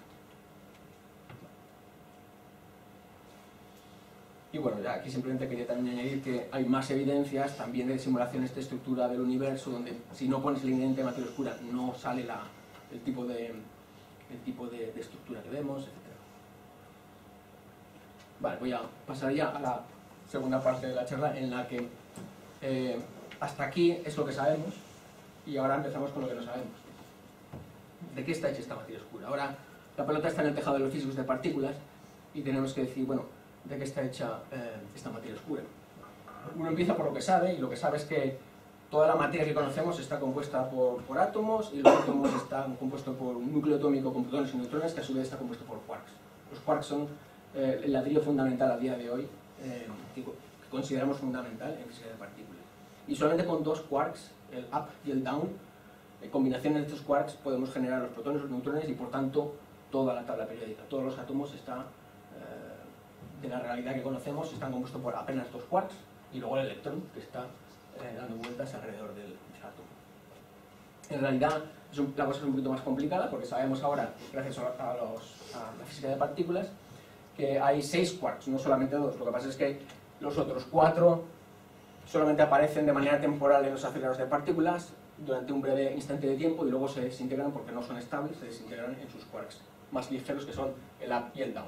Y bueno, ya aquí simplemente quería también añadir que hay más evidencias también de simulaciones de estructura del universo, donde si no pones el ingrediente de materia oscura no sale la, el tipo de, el tipo de, de estructura que vemos, etcétera. Vale, voy a pasar ya a la segunda parte de la charla, en la que eh, hasta aquí es lo que sabemos, y ahora empezamos con lo que no sabemos. ¿De qué está hecha esta materia oscura? Ahora la pelota está en el tejado de los físicos de partículas, y tenemos que decir, bueno, ¿de qué está hecha eh, esta materia oscura? Uno empieza por lo que sabe, y lo que sabe es que toda la materia que conocemos está compuesta por, por átomos, y los átomos están compuestos por un núcleo atómico con protones y neutrones, que a su vez está compuesto por quarks. Los quarks son eh, el ladrillo fundamental a día de hoy, eh, que, que consideramos fundamental en física de partículas. Y solamente con dos quarks, el up y el down, en combinaciones de estos quarks podemos generar los protones y los neutrones, y por tanto toda la tabla periódica. Todos los átomos están, eh, de la realidad que conocemos, están compuestos por apenas dos quarks, y luego el electrón, que está eh, dando vueltas alrededor del, del átomo. En realidad es un, la cosa es un poquito más complicada, porque sabemos ahora, gracias a, los, a la física de partículas, que hay seis quarks, no solamente dos. Lo que pasa es que los otros cuatro solamente aparecen de manera temporal en los aceleradores de partículas durante un breve instante de tiempo, y luego se desintegran porque no son estables, se desintegran en sus quarks más ligeros, que son el up y el down.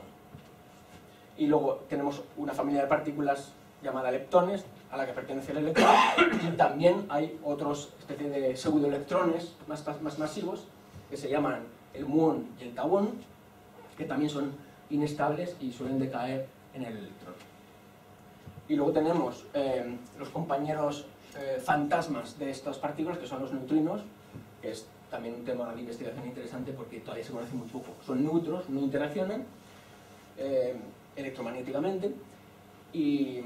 Y luego tenemos una familia de partículas llamada leptones, a la que pertenece el electrón, y también hay otros especies de pseudoelectrones más, más masivos, que se llaman el muón y el tauón, que también son inestables y suelen decaer en el electrón. Y luego tenemos eh, los compañeros eh, fantasmas de estas partículas, que son los neutrinos, que es también un tema de investigación interesante porque todavía se conoce muy poco. Son neutros, no interaccionan eh, electromagnéticamente, y,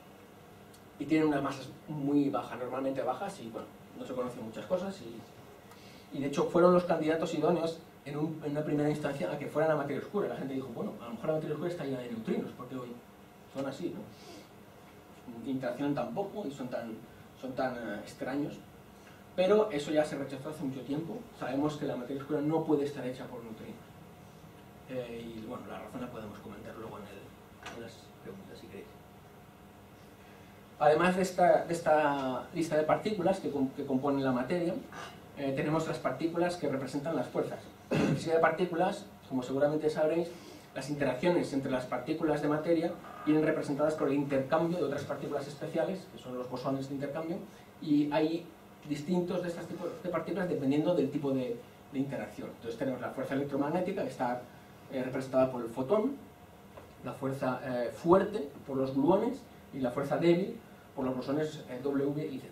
y tienen unas masas muy bajas, normalmente bajas, y bueno, no se conocen muchas cosas, y, y de hecho fueron los candidatos idóneos en, un, en una primera instancia a que fueran la materia oscura. La gente dijo, bueno, a lo mejor la materia oscura está llena de neutrinos, porque hoy son así, ¿no? Interaccionan tan poco y son tan, son tan uh, extraños, pero eso ya se rechazó hace mucho tiempo. Sabemos que la materia oscura no puede estar hecha por neutrinos, eh, y bueno, la razón la podemos comentar luego en, el, en las preguntas si queréis. Además de esta, de esta lista de partículas que, que componen la materia, eh, tenemos las partículas que representan las fuerzas. En física de partículas, como seguramente sabréis, las interacciones entre las partículas de materia vienen representadas por el intercambio de otras partículas especiales, que son los bosones de intercambio, y hay distintos de estos tipos de partículas dependiendo del tipo de, de interacción. Entonces tenemos la fuerza electromagnética, que está eh, representada por el fotón, la fuerza eh, fuerte por los gluones, y la fuerza débil por los bosones eh, W y Z.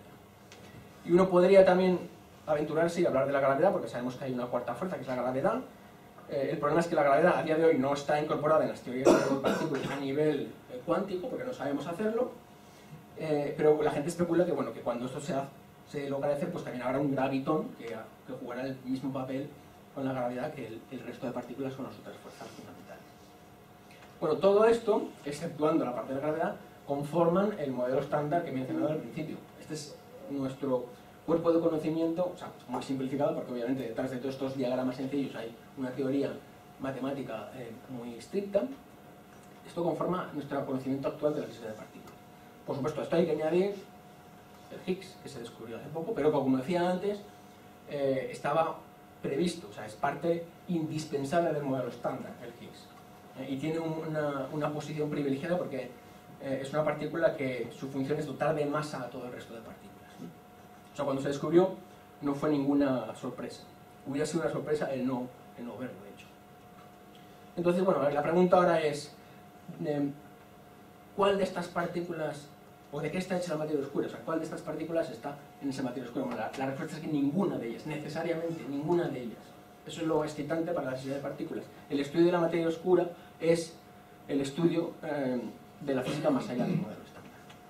Y uno podría también aventurarse y hablar de la gravedad, porque sabemos que hay una cuarta fuerza, que es la gravedad, Eh, el problema es que la gravedad a día de hoy no está incorporada en las teorías de partículas a nivel eh, cuántico, porque no sabemos hacerlo, eh, pero la gente especula que, bueno, que cuando esto se, ha, se logra hacer, pues también habrá un gravitón que, que jugará el mismo papel con la gravedad que el, el resto de partículas con las otras fuerzas fundamentales. Bueno, todo esto, exceptuando la parte de la gravedad, conforman el modelo estándar que he mencionado al principio. Este es nuestro cuerpo de conocimiento, o sea, muy simplificado, porque obviamente detrás de todos estos diagramas sencillos hay una teoría matemática eh, muy estricta. Esto conforma nuestro conocimiento actual de la física de partículas. Por supuesto, esto hay que añadir el Higgs, que se descubrió hace poco, pero como decía antes, eh, estaba previsto, o sea, es parte indispensable del modelo estándar, el Higgs. Eh, y tiene una, una posición privilegiada porque eh, es una partícula que su función es dotar de masa a todo el resto de partículas, ¿no? O sea, cuando se descubrió no fue ninguna sorpresa. Hubiera sido una sorpresa el no, el no verlo hecho. Entonces, bueno, la pregunta ahora es, eh, ¿cuál de estas partículas, o de qué está hecha la materia oscura? O sea, ¿cuál de estas partículas está en esa materia oscura? Bueno, la, la respuesta es que ninguna de ellas, necesariamente ninguna de ellas. Eso es lo excitante para la física de partículas. El estudio de la materia oscura es el estudio eh, de la física más allá del modelo estándar.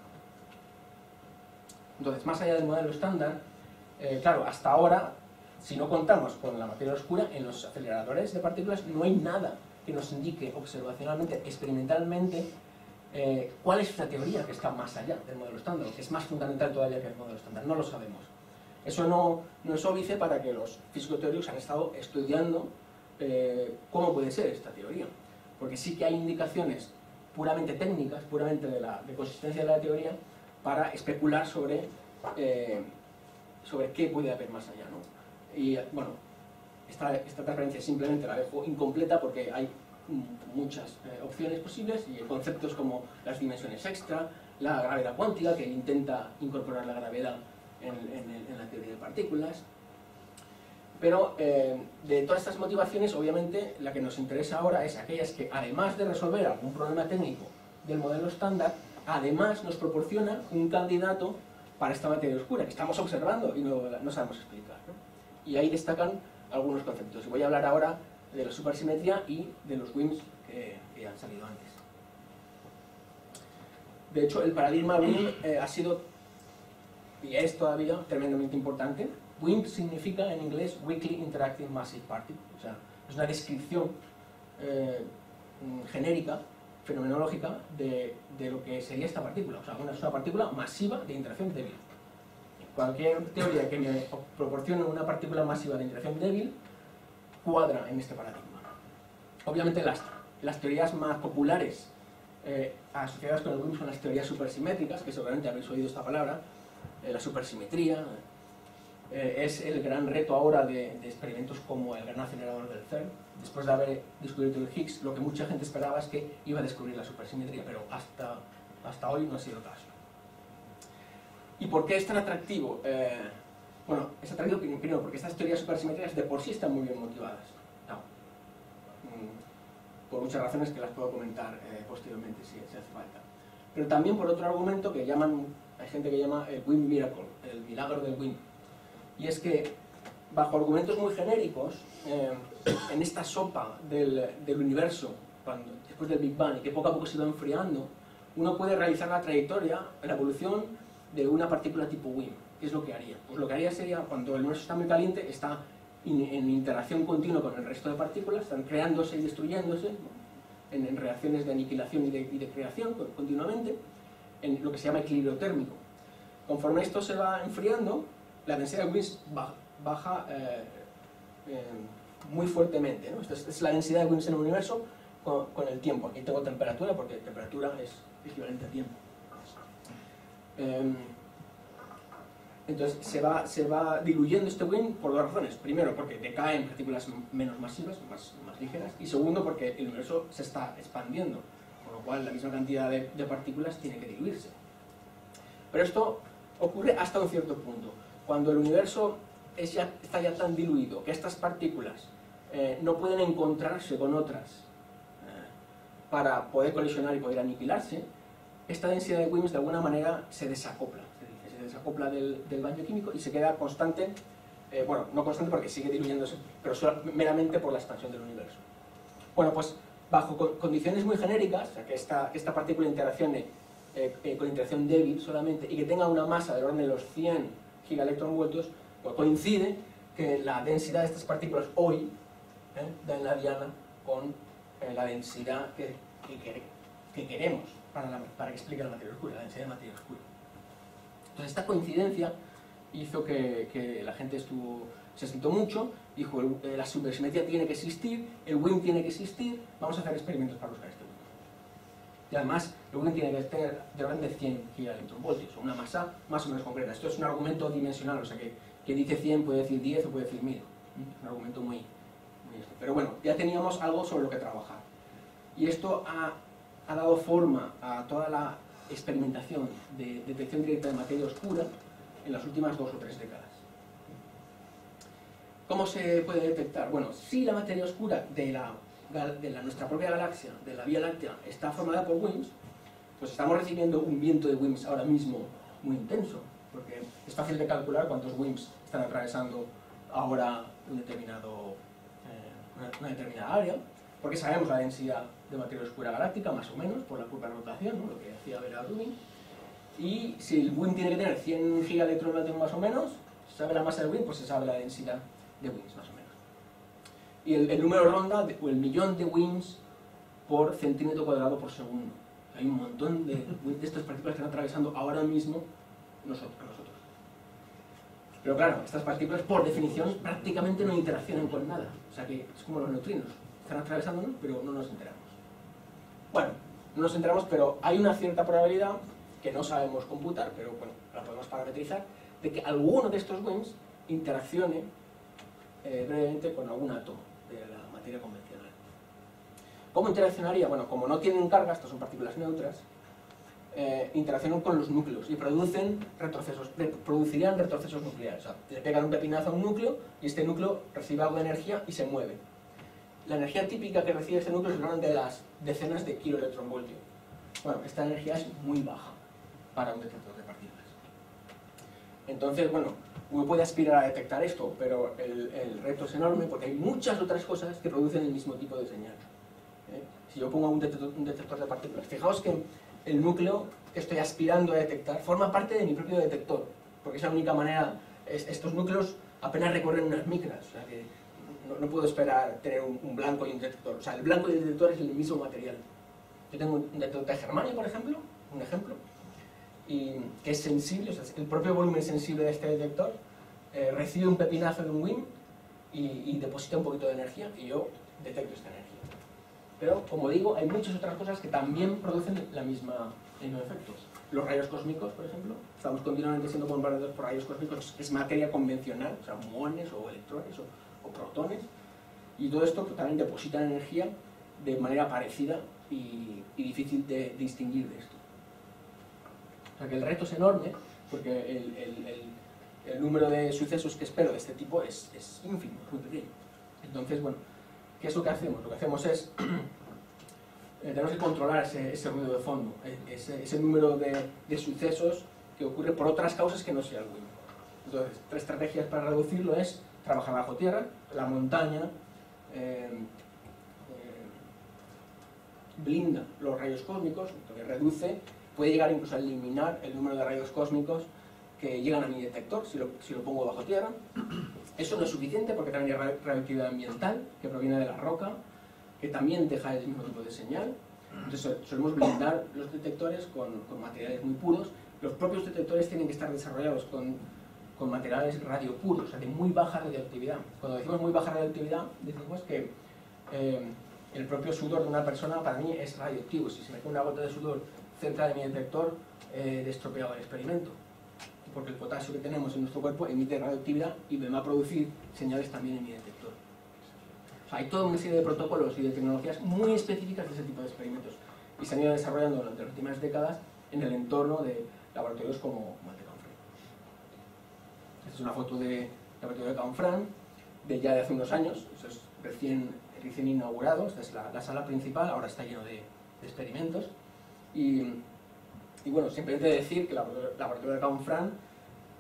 Entonces, más allá del modelo estándar, eh, claro, hasta ahora, si no contamos con la materia oscura, en los aceleradores de partículas no hay nada que nos indique observacionalmente, experimentalmente, eh, cuál es la teoría que está más allá del modelo estándar, que es más fundamental todavía que el modelo estándar. No lo sabemos. Eso no, no es óbice para que los físicos teóricos han estado estudiando eh, cómo puede ser esta teoría. Porque sí que hay indicaciones puramente técnicas, puramente de la de consistencia de la teoría, para especular sobre, eh, sobre qué puede haber más allá, ¿no? Y bueno, esta, esta referencia simplemente la dejo incompleta porque hay muchas eh, opciones posibles y conceptos como las dimensiones extra, la gravedad cuántica, que intenta incorporar la gravedad en, en, en la teoría de partículas. Pero eh, de todas estas motivaciones, obviamente, la que nos interesa ahora es aquellas que, además de resolver algún problema técnico del modelo estándar, además nos proporciona un candidato para esta materia oscura que estamos observando y no, no sabemos explicar, ¿no? Y ahí destacan algunos conceptos. Voy a hablar ahora de la supersimetría y de los W I M Ps que, que han salido antes. De hecho, el paradigma W I M P eh, ha sido, y es todavía, tremendamente importante. W I M P significa en inglés Weakly Interacting Massive Particle, o sea, es una descripción eh, genérica, fenomenológica, de, de lo que sería esta partícula. O sea, una, es una partícula masiva de interacción débil. Cualquier teoría que me proporcione una partícula masiva de interacción débil cuadra en este paradigma. Obviamente las, las teorías más populares eh, asociadas con el W I M P son las teorías supersimétricas, que seguramente habéis oído esta palabra, eh, la supersimetría. Eh, es el gran reto ahora de, de experimentos como el gran acelerador del CERN. Después de haber descubierto el Higgs, lo que mucha gente esperaba es que iba a descubrir la supersimetría, pero hasta, hasta hoy no ha sido el caso. ¿Y por qué es tan atractivo? Eh, bueno, es atractivo primero porque estas teorías supersimétricas de por sí están muy bien motivadas. No. Por muchas razones que las puedo comentar eh, posteriormente si, si hace falta. Pero también por otro argumento que llaman, hay gente que llama el W I M P Miracle, el milagro del W I M P. Y es que, bajo argumentos muy genéricos, eh, en esta sopa del, del universo, cuando, después del Big Bang, y que poco a poco se va enfriando, uno puede realizar la trayectoria, la evolución de una partícula tipo W I M P. ¿Qué es lo que haría? Pues lo que haría sería, cuando el universo está muy caliente, está in, en interacción continua con el resto de partículas, están creándose y destruyéndose, ¿no? en, en reacciones de aniquilación y de, y de creación continuamente, en lo que se llama equilibrio térmico. Conforme esto se va enfriando, la densidad de W I M Ps baja, baja eh, eh, muy fuertemente, ¿no? Esta es, es la densidad de W I M Ps en el universo con, con el tiempo. Aquí tengo temperatura porque temperatura es equivalente a tiempo. Eh, entonces se va, se va diluyendo este W I M P por dos razones. Primero, porque decaen partículas menos masivas, más, más ligeras. Y segundo, porque el universo se está expandiendo, con lo cual la misma cantidad de, de partículas tiene que diluirse. Pero esto ocurre hasta un cierto punto. Cuando el universo es ya, está ya tan diluido que estas partículas eh, no pueden encontrarse con otras eh, para poder colisionar y poder aniquilarse, esta densidad de W I M Ps de alguna manera se desacopla, se, dice, se desacopla del, del baño químico y se queda constante eh, bueno, no constante porque sigue diluyéndose, pero solo, meramente por la expansión del universo. Bueno, pues bajo co condiciones muy genéricas, o sea, que esta, que esta partícula interaccione eh, eh, con interacción débil solamente y que tenga una masa del orden de los cien gigaelectronvoltios, pues coincide que la densidad de estas partículas hoy eh, da en la diana con eh, la densidad que, que, que, que queremos para, la, para que explique la materia oscura, la densidad de materia oscura. Entonces esta coincidencia hizo que, que la gente estuvo, se excitó mucho, dijo el, eh, la supersimetría tiene que existir, el W I M tiene que existir, vamos a hacer experimentos para buscar este W I M. Y además el W I M tiene que tener de orden de cien gigaelectronvoltios, una masa más o menos concreta. Esto es un argumento dimensional, o sea que quien dice cien puede decir diez o puede decir mil. Es un argumento muy, muy esto. Pero bueno, ya teníamos algo sobre lo que trabajar. Y esto ha, ha dado forma a toda la experimentación de detección directa de materia oscura en las últimas dos o tres décadas. ¿Cómo se puede detectar? Bueno, si la materia oscura de, la, de la, nuestra propia galaxia, de la Vía Láctea, está formada por W I Ms, pues estamos recibiendo un viento de W I Ms ahora mismo muy intenso, porque es fácil de calcular cuántos W I Ms están atravesando ahora un determinado, eh, una, una determinada área, porque sabemos la densidad de materia oscura galáctica, más o menos, por la curva de rotación, ¿no? Lo que hacía Vera Rubin. Y si el W I M tiene que tener cien gigaelectronvoltios más o menos, se sabe la masa del W I M, pues se sabe la densidad de W I Ms más o menos. Y el, el número ronda, de, o el millón de W I Ms por centímetro cuadrado por segundo. Hay un montón de, de estas partículas que están atravesando ahora mismo nosotros, nosotros. Pero claro, estas partículas por definición prácticamente no interaccionan con nada. O sea que es como los neutrinos. Están atravesándonos, pero no nos enteramos. Bueno, no nos enteramos, pero hay una cierta probabilidad que no sabemos computar, pero bueno, la podemos parametrizar, de que alguno de estos W I Ms interaccione eh, brevemente con algún átomo de la materia convencional. ¿Cómo interaccionaría? Bueno, como no tienen carga, estas son partículas neutras, eh, interaccionan con los núcleos y producen retrocesos, producirían retrocesos nucleares. O sea, le pegan un pepinazo a un núcleo y este núcleo recibe algo de energía y se mueve. La energía típica que recibe este núcleo es normalmente de las decenas de kiloelectronvoltios. Bueno, esta energía es muy baja para un detector de partículas. Entonces, bueno, uno puede aspirar a detectar esto, pero el, el reto es enorme porque hay muchas otras cosas que producen el mismo tipo de señal. ¿Eh? Si yo pongo un detector, un detector de partículas, fijaos que el núcleo que estoy aspirando a detectar forma parte de mi propio detector, porque es la única manera, es, estos núcleos apenas recorren unas micras, o sea que no, no puedo esperar tener un, un blanco y un detector. O sea, el blanco y el detector es el mismo material. Yo tengo un detector de germanio, por ejemplo, un ejemplo, y que es sensible, o sea, el propio volumen sensible de este detector eh, recibe un pepinazo de un W I M y, y deposita un poquito de energía y yo detecto esta energía. Pero, como digo, hay muchas otras cosas que también producen la misma, el mismo efecto. Los rayos cósmicos, por ejemplo, estamos continuamente siendo bombardeados por rayos cósmicos, es materia convencional, o sea, muones o electrones o, o protones, y todo esto también deposita energía de manera parecida y, y difícil de distinguir de esto. O sea que el reto es enorme, porque el, el, el, el número de sucesos que espero de este tipo es, es ínfimo, es muy pequeño. Entonces, bueno, ¿qué es lo que hacemos? Lo que hacemos es, eh, tenemos que controlar ese, ese ruido de fondo, ese, ese número de, de sucesos que ocurre por otras causas que no sea el W I M. Entonces, tres estrategias para reducirlo es trabajar bajo tierra, la montaña, eh, eh, blinda los rayos cósmicos, lo que reduce, puede llegar incluso a eliminar el número de rayos cósmicos que llegan a mi detector si lo, si lo pongo bajo tierra. Eso no es suficiente porque también hay radioactividad ambiental que proviene de la roca, que también deja el mismo tipo de señal. Entonces solemos blindar los detectores con, con materiales muy puros. Los propios detectores tienen que estar desarrollados con, con materiales radiopuros, o sea, de muy baja radioactividad. Cuando decimos muy baja radioactividad, decimos que eh, el propio sudor de una persona para mí es radioactivo. Si se me cae una gota de sudor cerca de mi detector, eh, he estropeado el experimento, porque el potasio que tenemos en nuestro cuerpo emite radioactividad y me va a producir señales también en mi detector. O sea, hay toda una serie de protocolos y de tecnologías muy específicas de ese tipo de experimentos y se han ido desarrollando durante las últimas décadas en el entorno de laboratorios como el de Canfranc. Esta es una foto del laboratorio de Canfranc de ya de hace unos años, eso es recién, recién inaugurado. Esta es la, la sala principal, ahora está lleno de, de experimentos. Y, y bueno, simplemente decir que el laboratorio de Canfranc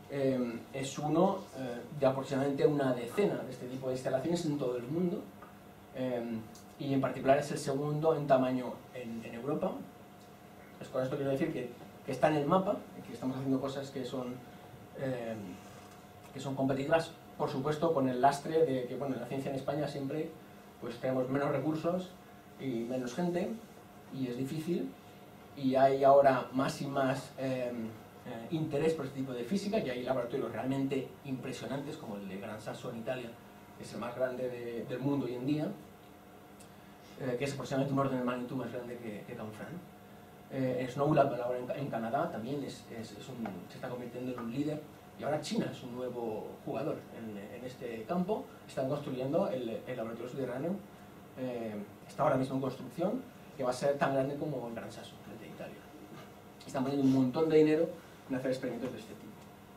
eh, es uno eh, de aproximadamente una decena de este tipo de instalaciones en todo el mundo, eh, y en particular es el segundo en tamaño en, en Europa. Pues con esto quiero decir que, que está en el mapa, que estamos haciendo cosas que son, eh, que son competitivas, por supuesto con el lastre de que, bueno, en la ciencia en España siempre pues tenemos menos recursos y menos gente, y es difícil, y hay ahora más y más eh, eh, interés por este tipo de física, y hay laboratorios realmente impresionantes, como el de Gran Sasso en Italia, que es el más grande de, del mundo hoy en día, eh, que es aproximadamente un orden de magnitud más grande que, que Canfranc. Eh, Snowlab ahora en, en Canadá también es, es, es un, se está convirtiendo en un líder, y ahora China es un nuevo jugador en, en este campo. Están construyendo el, el laboratorio subterráneo, eh, está ahora mismo en construcción, que va a ser tan grande como el Gran Sasso, el de Italia. Están poniendo un montón de dinero en hacer experimentos de este tipo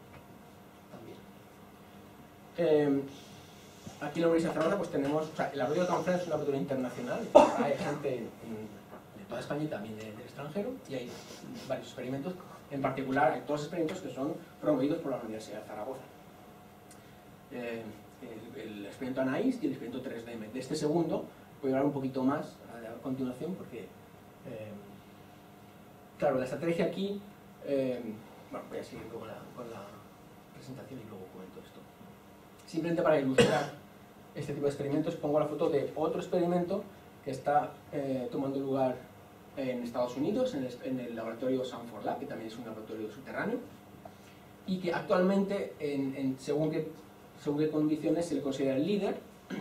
también. Eh, aquí en la Universidad de Zaragoza pues tenemos, o sea, el laboratorio de Canfranc es un laboratorio internacional, hay gente en, de toda España y también de, del extranjero, y hay varios experimentos. En particular hay dos experimentos que son promovidos por la Universidad de Zaragoza. Eh, el, el experimento ANAIS y el experimento tres D M. De este segundo voy a hablar un poquito más a, a continuación, porque eh, claro, la estrategia aquí, eh, bueno, voy a seguir con la, con la presentación y luego comento esto. Simplemente para ilustrar este tipo de experimentos pongo la foto de otro experimento que está eh, tomando lugar en Estados Unidos, en el, en el laboratorio Sanford Lab, que también es un laboratorio subterráneo, y que actualmente, en, en, según, qué, según qué condiciones, se le considera el líder,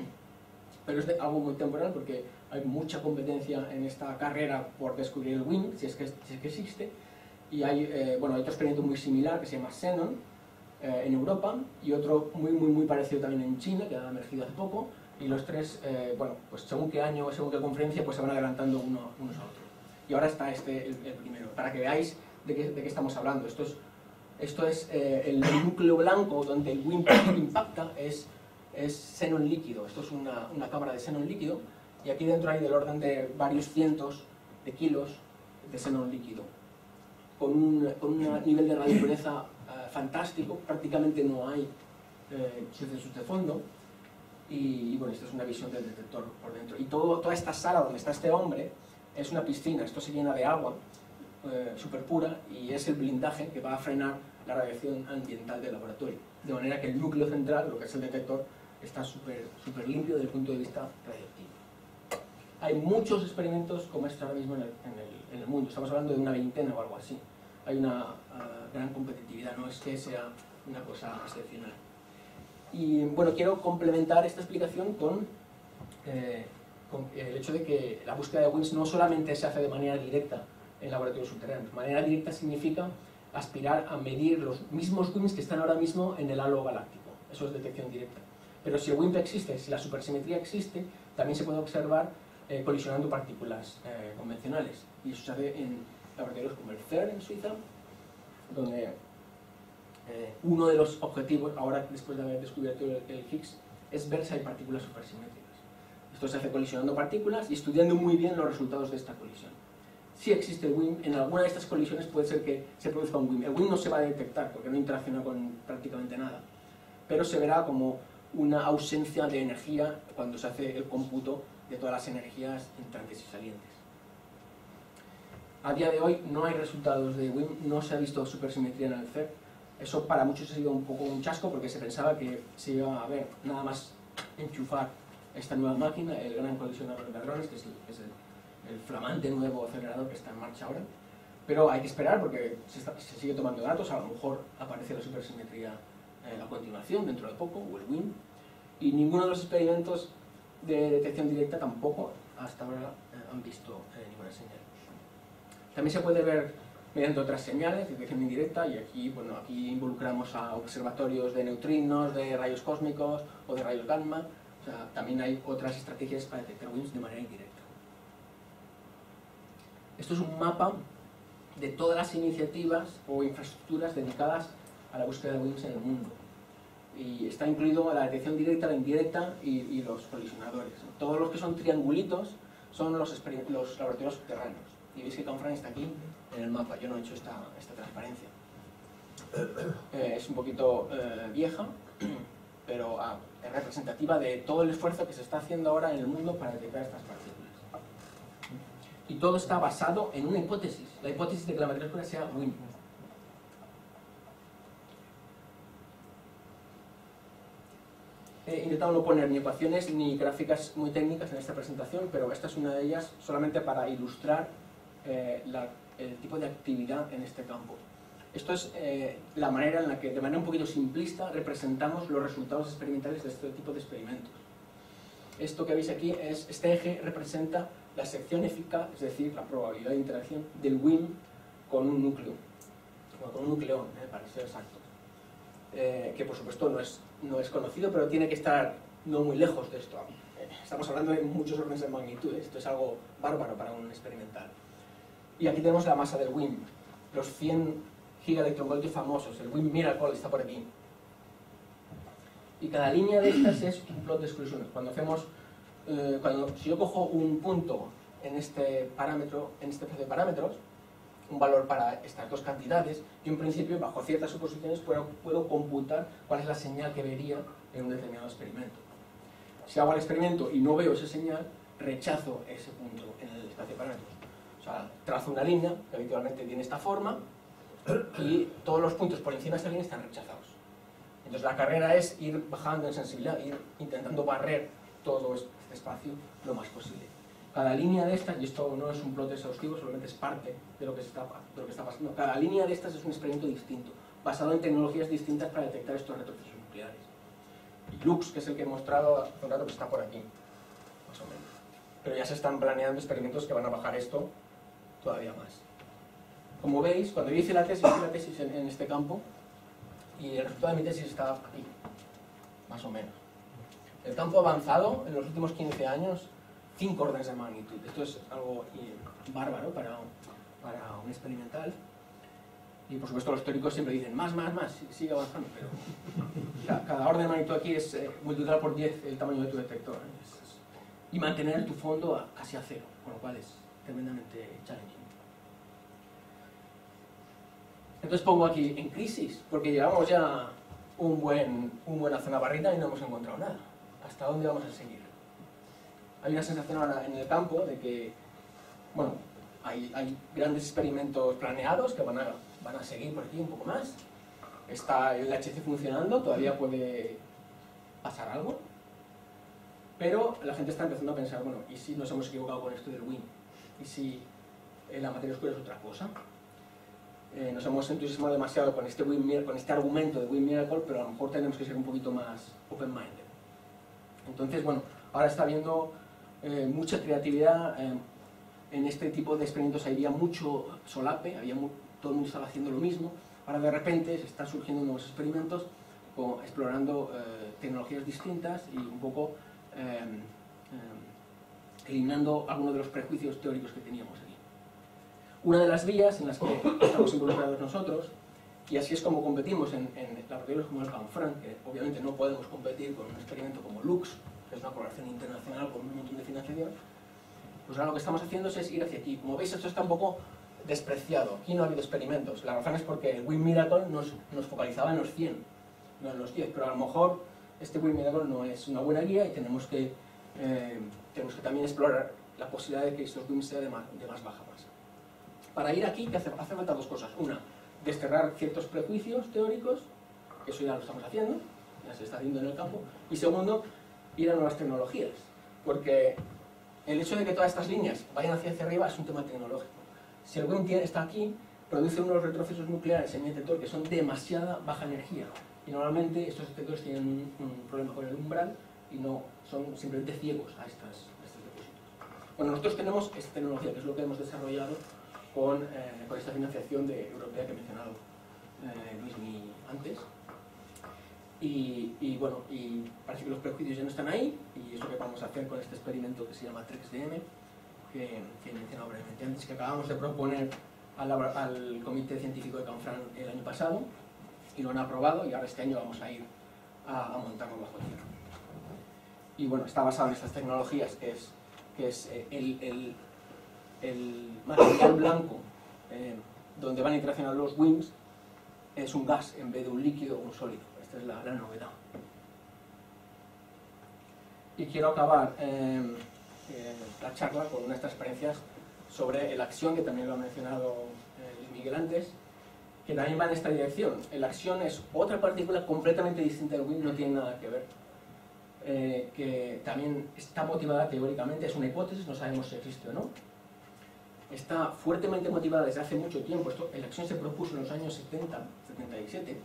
pero es de, algo muy temporal porque hay mucha competencia en esta carrera por descubrir el W I M P, si es que, si es que existe, y hay, eh, bueno, hay otro experimento muy similar que se llama Xenon eh, en Europa, y otro muy, muy, muy parecido también en China, que ha emergido hace poco, y los tres, eh, bueno, pues según qué año, según qué conferencia, pues se van adelantando uno, unos a otros. Y ahora está este, el, el primero, para que veáis de qué, de qué estamos hablando. Esto es, esto es eh, el núcleo blanco donde el W I M P impacta, es, es xenón líquido. Esto es una, una cámara de xenón líquido, y aquí dentro hay del orden de varios cientos de kilos de xenón líquido, con un, con un nivel de radiopureza uh, fantástico, prácticamente no hay eh, sucesos de fondo, y, y bueno, esta es una visión del detector por dentro. Y todo, toda esta sala donde está este hombre es una piscina, esto se llena de agua eh, súper pura, y es el blindaje que va a frenar la radiación ambiental del laboratorio. De manera que el núcleo central, lo que es el detector, está súper súper limpio desde el punto de vista radioactivo. Hay muchos experimentos como este ahora mismo en el, en, el, en el mundo, estamos hablando de una veintena o algo así. Hay una uh, gran competitividad, no es que sea una cosa excepcional. Y bueno, quiero complementar esta explicación con... Eh, con el hecho de que la búsqueda de W I M Ps no solamente se hace de manera directa en laboratorios subterráneos. Manera directa significa aspirar a medir los mismos W I M Ps que están ahora mismo en el halo galáctico. Eso es detección directa. Pero si el W I M P existe, si la supersimetría existe, también se puede observar eh, colisionando partículas eh, convencionales. Y eso se hace en laboratorios como el CERN en Suiza, donde eh, uno de los objetivos, ahora después de haber descubierto el, el Higgs, es ver si hay partículas supersimétricas. Esto se hace colisionando partículas y estudiando muy bien los resultados de esta colisión. Si existe el W I M P, en alguna de estas colisiones puede ser que se produzca un W I M P. El W I M P no se va a detectar porque no interacciona con prácticamente nada, pero se verá como una ausencia de energía cuando se hace el cómputo de todas las energías entrantes y salientes. A día de hoy no hay resultados de W I M P, no se ha visto supersimetría en el CERN. Eso para muchos ha sido un poco un chasco porque se pensaba que se iba a ver nada más enchufar esta nueva máquina, el gran colisionador de hadrones, que es, el, es el, el flamante nuevo acelerador que está en marcha ahora. Pero hay que esperar porque se, está, se sigue tomando datos, a lo mejor aparece la supersimetría eh, a continuación, dentro de poco, o el W I M P. Y ninguno de los experimentos de detección directa tampoco hasta ahora eh, han visto eh, ninguna señal. También se puede ver mediante otras señales de detección indirecta, y aquí, bueno, aquí involucramos a observatorios de neutrinos, de rayos cósmicos o de rayos gamma. O sea, también hay otras estrategias para detectar W I M Ps de manera indirecta. Esto es un mapa de todas las iniciativas o infraestructuras dedicadas a la búsqueda de W I M Ps en el mundo. Y está incluido la detección directa, la indirecta y, y los colisionadores. Todos los que son triangulitos son los, los laboratorios subterráneos. Y veis que Canfranc está aquí en el mapa, yo no he hecho esta, esta transparencia. Eh, es un poquito eh, vieja, pero ah, es representativa de todo el esfuerzo que se está haciendo ahora en el mundo para detectar estas partículas. Y todo está basado en una hipótesis, la hipótesis de que la materia oscura sea WIMP. He intentado no poner ni ecuaciones ni gráficas muy técnicas en esta presentación, pero esta es una de ellas solamente para ilustrar eh, la, el tipo de actividad en este campo. Esto es eh, la manera en la que, de manera un poquito simplista, representamos los resultados experimentales de este tipo de experimentos. Esto que veis aquí, es, este eje representa la sección eficaz, es decir, la probabilidad de interacción del WIMP con un núcleo, o con un nucleón, eh, para ser exactos. Eh, que por supuesto no es, no es conocido, pero tiene que estar no muy lejos de esto. Eh, estamos hablando de muchos órdenes de magnitud, esto es algo bárbaro para un experimental. Y aquí tenemos la masa del WIMP, los cien gigaelectronvoltios famosos, el WIMP Miracle está por aquí. Y cada línea de estas es un plot de exclusiones. Cuando hacemos, eh, cuando, si yo cojo un punto en este parámetro, en este espacio de parámetros, un valor para estas dos cantidades, yo en principio, bajo ciertas suposiciones, puedo, puedo computar cuál es la señal que vería en un determinado experimento. Si hago el experimento y no veo esa señal, rechazo ese punto en el espacio de parámetros. O sea, trazo una línea que habitualmente tiene esta forma y todos los puntos por encima de esta línea están rechazados. Entonces la carrera es ir bajando en sensibilidad, ir intentando barrer todo este espacio lo más posible. Cada línea de estas, y esto no es un plot exhaustivo, solamente es parte de lo que, se está, de lo que está pasando, cada línea de estas es un experimento distinto, basado en tecnologías distintas para detectar estos retrocesos nucleares. Y LUX, que es el que he mostrado hace un rato, que está por aquí, más o menos. Pero ya se están planeando experimentos que van a bajar esto todavía más. Como veis, cuando yo hice la tesis, hice la tesis en, en este campo, y el resultado de mi tesis está aquí, más o menos. El campo avanzado, en los últimos quince años, cinco órdenes de magnitud. Esto es algo bárbaro para, para un experimental. Y por supuesto los teóricos siempre dicen más, más, más, sigue avanzando, pero cada, cada orden de magnitud aquí es eh, multiplicar por diez el tamaño de tu detector. ¿eh? Es, es, y mantener tu fondo a, casi a cero, con lo cual es tremendamente challenging. Entonces pongo aquí en crisis, porque llevamos ya un buen, un buena zona barrita y no hemos encontrado nada. ¿Hasta dónde vamos a seguir? Hay una sensación ahora en el campo de que, bueno, hay, hay grandes experimentos planeados que van a, van a seguir por aquí un poco más. Está el H C funcionando, todavía puede pasar algo. Pero la gente está empezando a pensar, bueno, ¿y si nos hemos equivocado con esto del WIMP? ¿Y si eh, la materia oscura es otra cosa? Eh, nos hemos entusiasmado demasiado con este, WIMP, con este argumento de WIMP Miracle, pero a lo mejor tenemos que ser un poquito más open-minded. Entonces, bueno, ahora está habiendo eh, mucha creatividad. Eh, en este tipo de experimentos había mucho solape, había mu todo el mundo estaba haciendo lo mismo. Ahora de repente se están surgiendo nuevos experimentos con, explorando eh, tecnologías distintas y un poco eh, eh, eliminando algunos de los prejuicios teóricos que teníamos aquí. Una de las vías en las que estamos involucrados nosotros, y así es como competimos en, en laboratorios como el Canfranc, que obviamente no podemos competir con un experimento como LUX, que es una colaboración internacional con un montón de financiación, pues ahora lo que estamos haciendo es ir hacia aquí. Como veis, esto está un poco despreciado. Aquí no ha habido experimentos. La razón es porque el WIMP Miracle nos, nos focalizaba en los cien, no en los diez, pero a lo mejor este WIMP Miracle no es una buena guía y tenemos que, eh, tenemos que también explorar la posibilidad de que estos WIMP sean de más, de más baja masa. Para ir aquí hace, hace falta dos cosas. Una, desterrar ciertos prejuicios teóricos, que eso ya lo estamos haciendo, ya se está haciendo en el campo. Y segundo, ir a nuevas tecnologías, porque el hecho de que todas estas líneas vayan hacia, hacia arriba es un tema tecnológico. Si el WIMP está aquí, produce unos retrocesos nucleares en mi detector que son de demasiada baja energía. Y normalmente estos detectores tienen un, un problema con el umbral y no son simplemente ciegos a, estas, a estos depósitos. Bueno, nosotros tenemos esta tecnología, que es lo que hemos desarrollado con, eh, con esta financiación de europea que he mencionado eh, Luismi antes. Y, y bueno, y parece que los prejuicios ya no están ahí, y es lo que vamos a hacer con este experimento que se llama TREX-D M, que, que he mencionado brevemente antes, que acabamos de proponer al, al Comité Científico de Canfranc el año pasado, y lo han aprobado, y ahora este año vamos a ir a, a montarlo bajo tierra. Y bueno, está basado en estas tecnologías, que es, que es el, el, el material blanco eh, donde van a interaccionar los WIMPs, es un gas en vez de un líquido o un sólido. Esta es la, la novedad. Y quiero acabar eh, eh, la charla con unas transparencias sobre el axión, que también lo ha mencionado eh, Miguel antes, que también va en esta dirección. El axión es otra partícula completamente distinta del WIN, no tiene nada que ver, eh, que también está motivada teóricamente, es una hipótesis, no sabemos si existe o no. Está fuertemente motivada desde hace mucho tiempo. Esto, el axión se propuso en los años setenta, setenta y siete,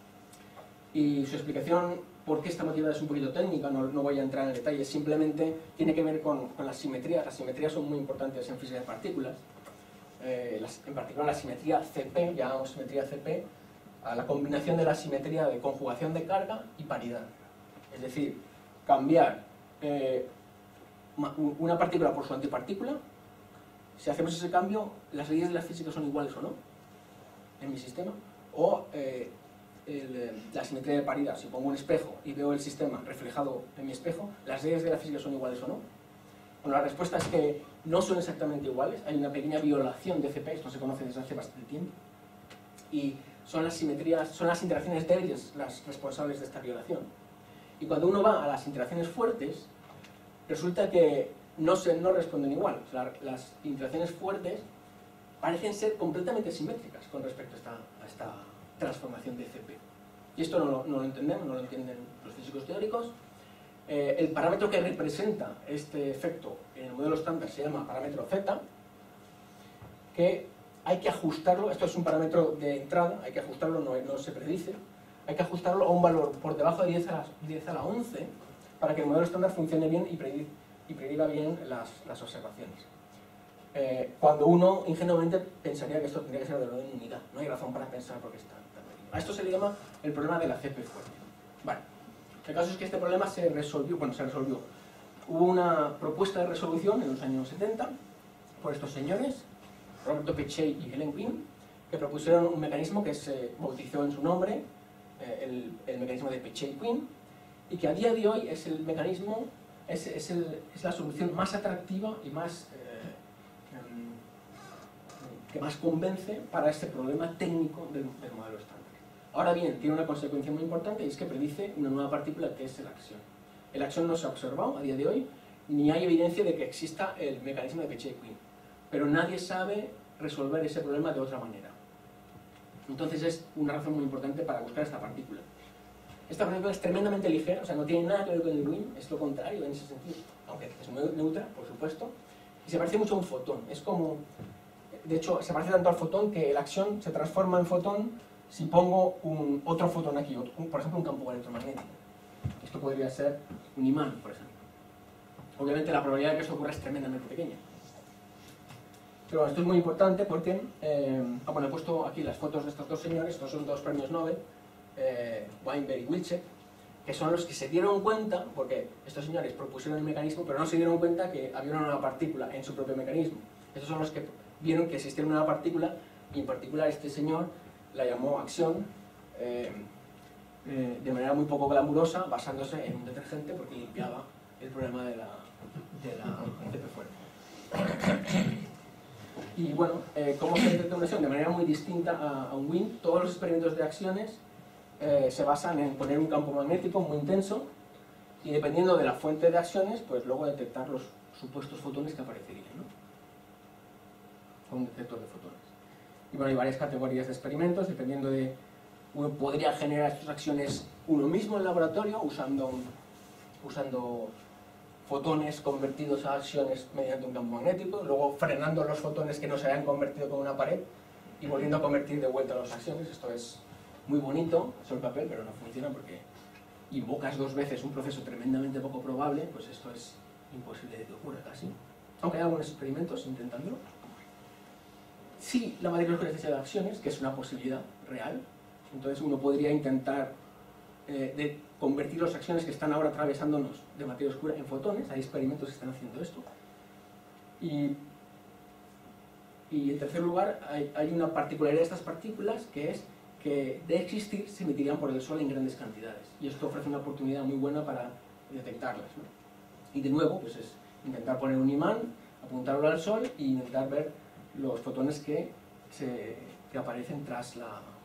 y su explicación por qué está motivada es un poquito técnica, no, no voy a entrar en detalle, simplemente tiene que ver con, con las simetrías. Las simetrías son muy importantes en física de partículas, eh, las, en particular la simetría C P, llamamos simetría C P, a la combinación de la simetría de conjugación de carga y paridad. Es decir, cambiar eh, una partícula por su antipartícula. Si hacemos ese cambio, las leyes de la física son iguales o no en mi sistema, o eh, el, la simetría de paridad. Si pongo un espejo y veo el sistema reflejado en mi espejo, las leyes de la física son iguales o no. Bueno, la respuesta es que no son exactamente iguales. Hay una pequeña violación de C P, esto se conoce desde hace bastante tiempo, y son las simetrías, son las interacciones débiles las responsables de esta violación. Y cuando uno va a las interacciones fuertes, resulta que no, se, no responden igual. O sea, las interacciones fuertes parecen ser completamente simétricas con respecto a esta, a esta transformación de C P. Y esto no lo, no lo entendemos, no lo entienden los físicos teóricos. Eh, el parámetro que representa este efecto en el modelo estándar se llama parámetro Z, que hay que ajustarlo. Esto es un parámetro de entrada, hay que ajustarlo, no, no se predice. Hay que ajustarlo a un valor por debajo de diez a la once para que el modelo estándar funcione bien y prediga y prediga bien las, las observaciones. Eh, cuando uno ingenuamente pensaría que esto tendría que ser de orden de unidad. No hay razón para pensar porque está tan pequeño. A esto se le llama el problema de la C P fuerte. Vale. El caso es que este problema se resolvió, bueno, se resolvió. Hubo una propuesta de resolución en los años setenta por estos señores, Roberto Peccei y Helen Quinn, que propusieron un mecanismo que se bautizó en su nombre, eh, el, el mecanismo de Peccei-Quinn, y que a día de hoy es el mecanismo Es, es, el, es la solución más atractiva y más eh, um, que más convence para este problema técnico del, del modelo estándar. Ahora bien, tiene una consecuencia muy importante, y es que predice una nueva partícula que es el axión. El axión no se ha observado a día de hoy, ni hay evidencia de que exista el mecanismo de Peccei-Quinn, pero nadie sabe resolver ese problema de otra manera. Entonces es una razón muy importante para buscar esta partícula. Esta partícula es tremendamente ligera, o sea, no tiene nada que ver con el WIN, es lo contrario en ese sentido, aunque es muy neutra, por supuesto, y se parece mucho a un fotón. Es como, de hecho, se parece tanto al fotón que el axión se transforma en fotón si pongo un, otro fotón aquí, otro, un, por ejemplo, un campo electromagnético. Esto podría ser un imán, por ejemplo. Obviamente la probabilidad de que esto ocurra es tremendamente pequeña. Pero bueno, esto es muy importante porque, eh, ah, bueno, he puesto aquí las fotos de estos dos señores, estos son dos premios Nobel, Eh, Weinberg y Wilczek, que son los que se dieron cuenta, porque estos señores propusieron el mecanismo, pero no se dieron cuenta que había una nueva partícula en su propio mecanismo. Estos son los que vieron que existía una nueva partícula, y en particular este señor la llamó axión, eh, eh, de manera muy poco glamurosa, basándose en un detergente, porque limpiaba el problema de la, de la C P fuerte. Y bueno, eh, ¿cómo se detecta una axión? De manera muy distinta a, a un WIN. Todos los experimentos de axiones Eh, se basan en poner un campo magnético muy intenso y, dependiendo de la fuente de axiones, pues luego detectar los supuestos fotones que aparecerían, ¿no? Con un detector de fotones. Y bueno, hay varias categorías de experimentos, dependiendo de... Uno podría generar estos axiones uno mismo en el laboratorio usando, usando fotones convertidos a axiones mediante un campo magnético, luego frenando los fotones que no se hayan convertido con una pared y volviendo a convertir de vuelta los axiones. Esto es muy bonito sobre el papel, pero no funciona porque invocas dos veces un proceso tremendamente poco probable, pues esto es imposible de que ocurra casi. Aunque hay algunos experimentos intentándolo. Si la materia oscura es hecha de axiones, que es una posibilidad real, entonces uno podría intentar eh, de convertir los axiones que están ahora atravesándonos de materia oscura en fotones. Hay experimentos que están haciendo esto. Y, y en tercer lugar, hay, hay una particularidad de estas partículas, que es que de existir se emitirían por el Sol en grandes cantidades, y esto ofrece una oportunidad muy buena para detectarlas, ¿no? Y de nuevo, pues es intentar poner un imán, apuntarlo al Sol e intentar ver los fotones que, se, que aparecen tras la,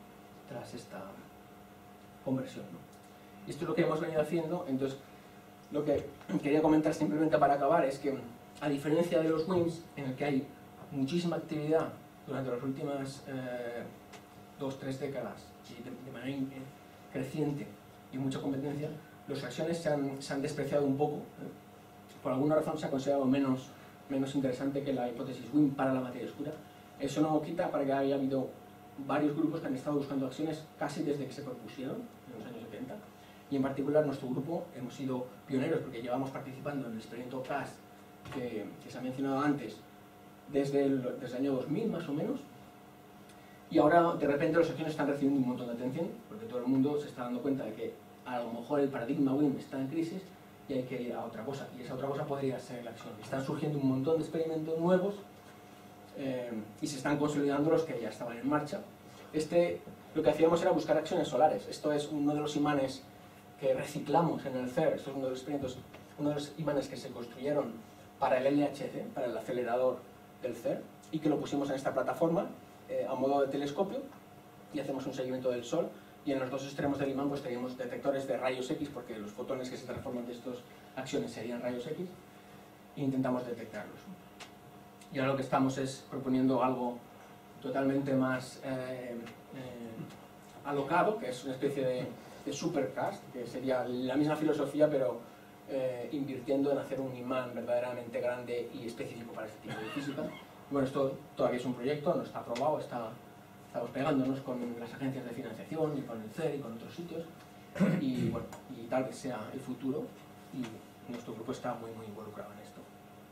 tras esta conversión, ¿no? Y esto es lo que hemos venido haciendo. Entonces, lo que quería comentar simplemente para acabar es que, a diferencia de los WIMPs, en el que hay muchísima actividad durante las últimas eh, dos, tres décadas, y de, de manera in, eh, creciente y mucha competencia, los acciones se han, se han despreciado un poco, ¿eh? Por alguna razón se ha considerado menos, menos interesante que la hipótesis WIMP para la materia oscura. Eso no quita para que haya habido varios grupos que han estado buscando acciones casi desde que se propusieron, en los años setenta, y en particular nuestro grupo hemos sido pioneros porque llevamos participando en el experimento C A S que, que se ha mencionado antes desde el, desde el año dos mil más o menos, y ahora de repente las acciones están recibiendo un montón de atención porque todo el mundo se está dando cuenta de que a lo mejor el paradigma WIMP está en crisis y hay que ir a otra cosa, y esa otra cosa podría ser la acción. Están surgiendo un montón de experimentos nuevos eh, y se están consolidando los que ya estaban en marcha. Este, lo que hacíamos era buscar acciones solares. Esto es uno de los imanes que reciclamos en el C E R. Esto es uno de los experimentos, uno de los imanes que se construyeron para el L H C, para el acelerador del C E R, y que lo pusimos en esta plataforma eh, a modo de telescopio, y hacemos un seguimiento del Sol, y en los dos extremos del imán pues teníamos detectores de rayos X, porque los fotones que se transforman de estas acciones serían rayos X, e intentamos detectarlos. Y ahora lo que estamos es proponiendo algo totalmente más eh, eh, alocado, que es una especie de, de supercast, que sería la misma filosofía, pero eh, invirtiendo en hacer un imán verdaderamente grande y específico para este tipo de física. Y bueno, esto todavía es un proyecto, no está aprobado, está, estamos pegándonos con las agencias de financiación y con el C E R y con otros sitios, y bueno, y tal vez sea el futuro, y nuestro grupo está muy muy involucrado en esto.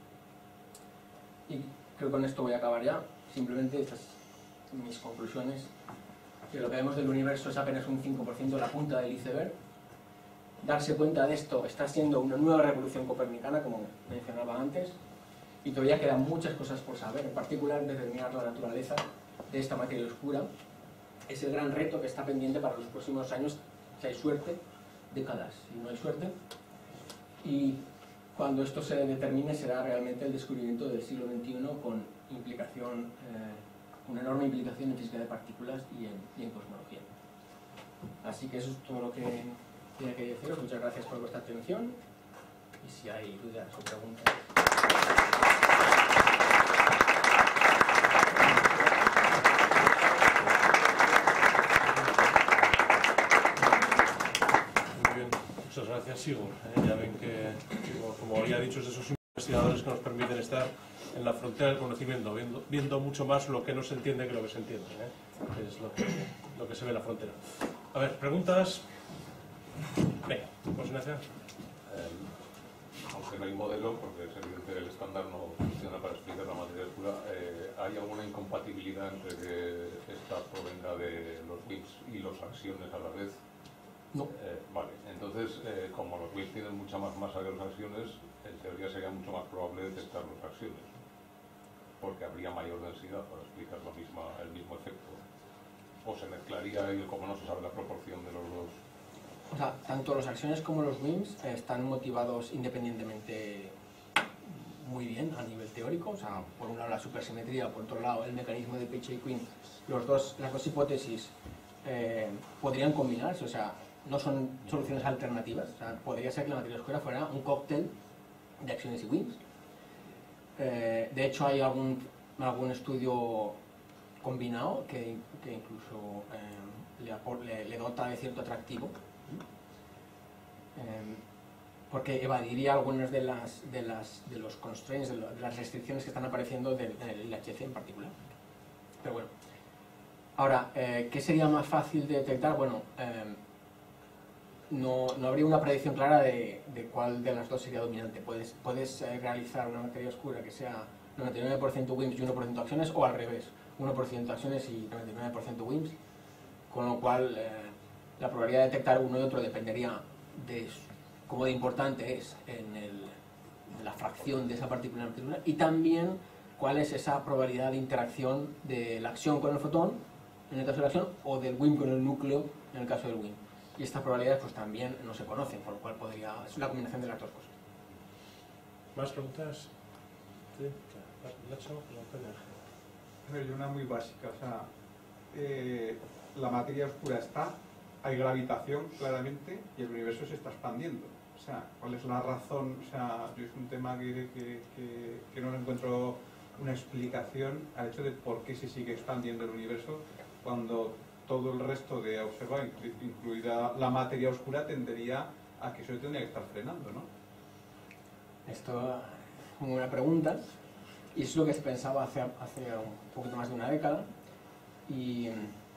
Y creo que con esto voy a acabar ya. Simplemente estas son mis conclusiones, que lo que vemos del universo es apenas un cinco por ciento de la punta del iceberg. Darse cuenta de esto está siendo una nueva revolución copernicana, como mencionaba antes, y todavía quedan muchas cosas por saber, en particular determinar la naturaleza de esta materia oscura. Es el gran reto que está pendiente para los próximos años, si hay suerte, décadas, si no hay suerte. Y cuando esto se determine será realmente el descubrimiento del siglo veintiuno con implicación, eh, una enorme implicación en física de partículas y en, y en cosmología. Así que eso es todo lo que tenía que deciros. Muchas gracias por vuestra atención, y si hay dudas o preguntas. Muchas gracias, Sigurd. Eh, ya ven que, como, como había dicho, es de esos investigadores que nos permiten estar en la frontera del conocimiento, viendo, viendo mucho más lo que no se entiende que lo que se entiende. ¿eh? Es lo que, lo que se ve en la frontera. A ver, preguntas. Venga, ¿vos, Ignacio? Eh, aunque no hay modelo, porque es evidente que el estándar no funciona para explicar la materia oscura, eh, ¿hay alguna incompatibilidad entre que esta provenga de los WIMPs y los acciones a la vez? No. Eh, vale, entonces, eh, como los WIMPs tienen mucha más masa que las acciones, en teoría sería mucho más probable detectar las acciones, porque habría mayor densidad para explicar la misma, el mismo efecto. O se mezclaría, y como no se sabe la proporción de los dos. O sea, tanto las acciones como los WIMPs eh, están motivados independientemente muy bien a nivel teórico. O sea, por un lado la supersimetría, por otro lado el mecanismo de Peccei-Quinn. Los dos, las dos hipótesis eh, podrían combinarse, o sea, no son soluciones alternativas. O sea, podría ser que la materia oscura fuera un cóctel de acciones y WIMPs. Eh, de hecho, hay algún, algún estudio combinado que, que incluso eh, le, le, le dota de cierto atractivo, eh, porque evadiría algunas de las de las de los constraints, de, lo, de las restricciones que están apareciendo del, en el L H C en particular. Pero bueno, ahora, eh, ¿qué sería más fácil de detectar? Bueno, eh, no, no habría una predicción clara de, de cuál de las dos sería dominante. Puedes, puedes eh, realizar una materia oscura que sea noventa y nueve por ciento WIMPs y uno por ciento acciones, o al revés, uno por ciento acciones y noventa y nueve por ciento WIMPs, con lo cual eh, la probabilidad de detectar uno y otro dependería de cómo de importante es en, el, en la fracción de esa partícula particular, y también cuál es esa probabilidad de interacción de la acción con el fotón en el caso de la acción, o del WIMP con el núcleo en el caso del WIMP. Y estas probabilidades pues también no se conocen, por lo cual podría, es una combinación de las dos cosas. ¿Más preguntas? Sí, Nacho, A ver, una muy básica, o sea, eh, la materia oscura está, hay gravitación claramente y el universo se está expandiendo. O sea, ¿cuál es la razón? O sea, yo es un tema que, que, que, que no encuentro una explicación al hecho de por qué se sigue expandiendo el universo cuando todo el resto de observar, incluida la materia oscura, tendería a que eso tendría que estar frenando, ¿no? Esto es muy buena pregunta, y es lo que se pensaba hace, hace un poquito más de una década, y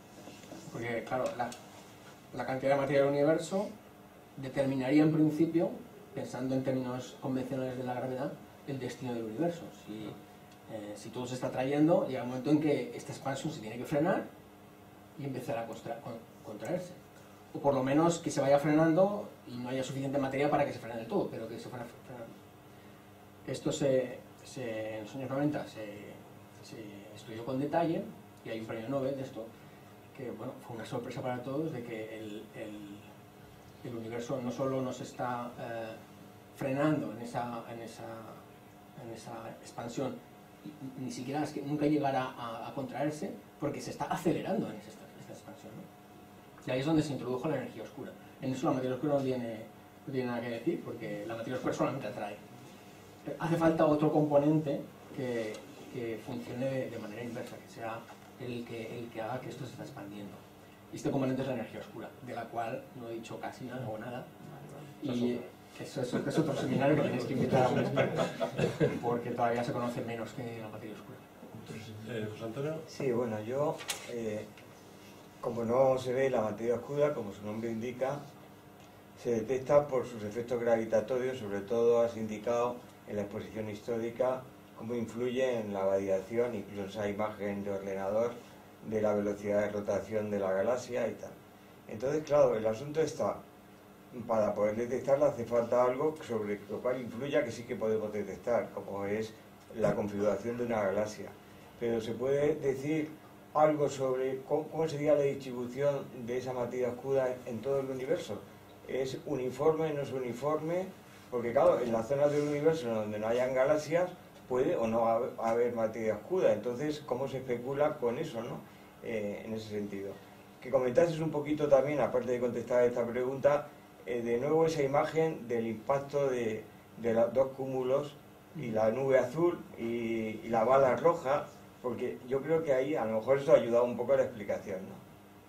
porque claro, la, la cantidad de materia del universo determinaría en principio, pensando en términos convencionales de la gravedad, el destino del universo. Si, eh, si todo se está trayendo, llega un momento en que esta expansión se tiene que frenar y empezar a contra, con, contraerse. O por lo menos que se vaya frenando y no haya suficiente materia para que se frene del todo, pero que se fuera frenando. Esto se, se, en los años noventa se, se estudió con detalle, y hay un premio Nobel de esto, que bueno, fue una sorpresa para todos de que el, el, el universo no solo nos está eh, frenando en esa, en, esa, en esa expansión, ni siquiera es que nunca llegará a, a contraerse, porque se está acelerando en esa, esa expansión, ¿no? Y ahí es donde se introdujo la energía oscura. En eso la materia oscura no tiene, no tiene nada que decir, porque la materia oscura solamente atrae. Hace falta otro componente que, que funcione de, de manera inversa, que sea el que, el que haga que esto se esté expandiendo. Y este componente es la energía oscura, de la cual no he dicho casi nada o nada. Y eso, eso es otro seminario que tenéis que invitar a un experto, porque todavía se conoce menos que la materia oscura. Eh, José Antonio. Sí, bueno, yo, eh, como no se ve la materia oscura, como su nombre indica, se detecta por sus efectos gravitatorios, sobre todo has indicado en la exposición histórica cómo influye en la variación, incluso en esa imagen de ordenador, de la velocidad de rotación de la galaxia y tal. Entonces, claro, el asunto está, para poder detectarla hace falta algo sobre lo cual influya que sí que podemos detectar, como es la configuración de una galaxia. Pero se puede decir algo sobre cómo, cómo sería la distribución de esa materia oscura en todo el universo. ¿Es uniforme, no es uniforme? Porque claro, en las zonas del universo donde no hayan galaxias puede o no haber materia oscura. Entonces, ¿cómo se especula con eso, no? Eh, en ese sentido. Que comentases un poquito también, aparte de contestar esta pregunta, eh, de nuevo esa imagen del impacto de, de los dos cúmulos y la nube azul y, y la bala roja, porque yo creo que ahí a lo mejor eso ha ayudado un poco a la explicación, ¿no?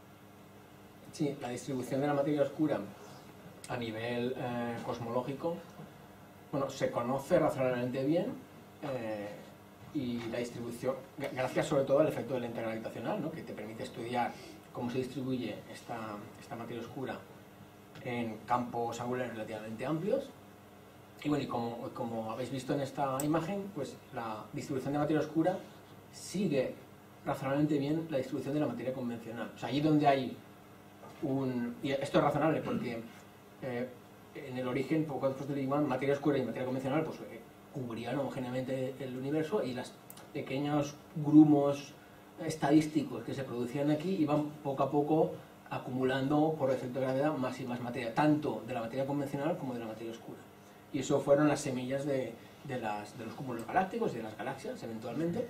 Sí, la distribución de la materia oscura a nivel eh, cosmológico, bueno, se conoce razonablemente bien, eh, y la distribución, gracias sobre todo al efecto del lente gravitacional, ¿no?, que te permite estudiar cómo se distribuye esta, esta materia oscura en campos angulares relativamente amplios. Y bueno, y como, como habéis visto en esta imagen, pues la distribución de materia oscura sigue razonablemente bien la distribución de la materia convencional. O sea, allí donde hay un... Y esto es razonable porque eh, en el origen, poco después del Big Bang, materia oscura y materia convencional pues eh, cubrían homogéneamente el universo, y los pequeños grumos estadísticos que se producían aquí iban poco a poco acumulando por efecto de gravedad más y más materia, tanto de la materia convencional como de la materia oscura. Y eso fueron las semillas de, de, las, de los cúmulos galácticos y de las galaxias, eventualmente.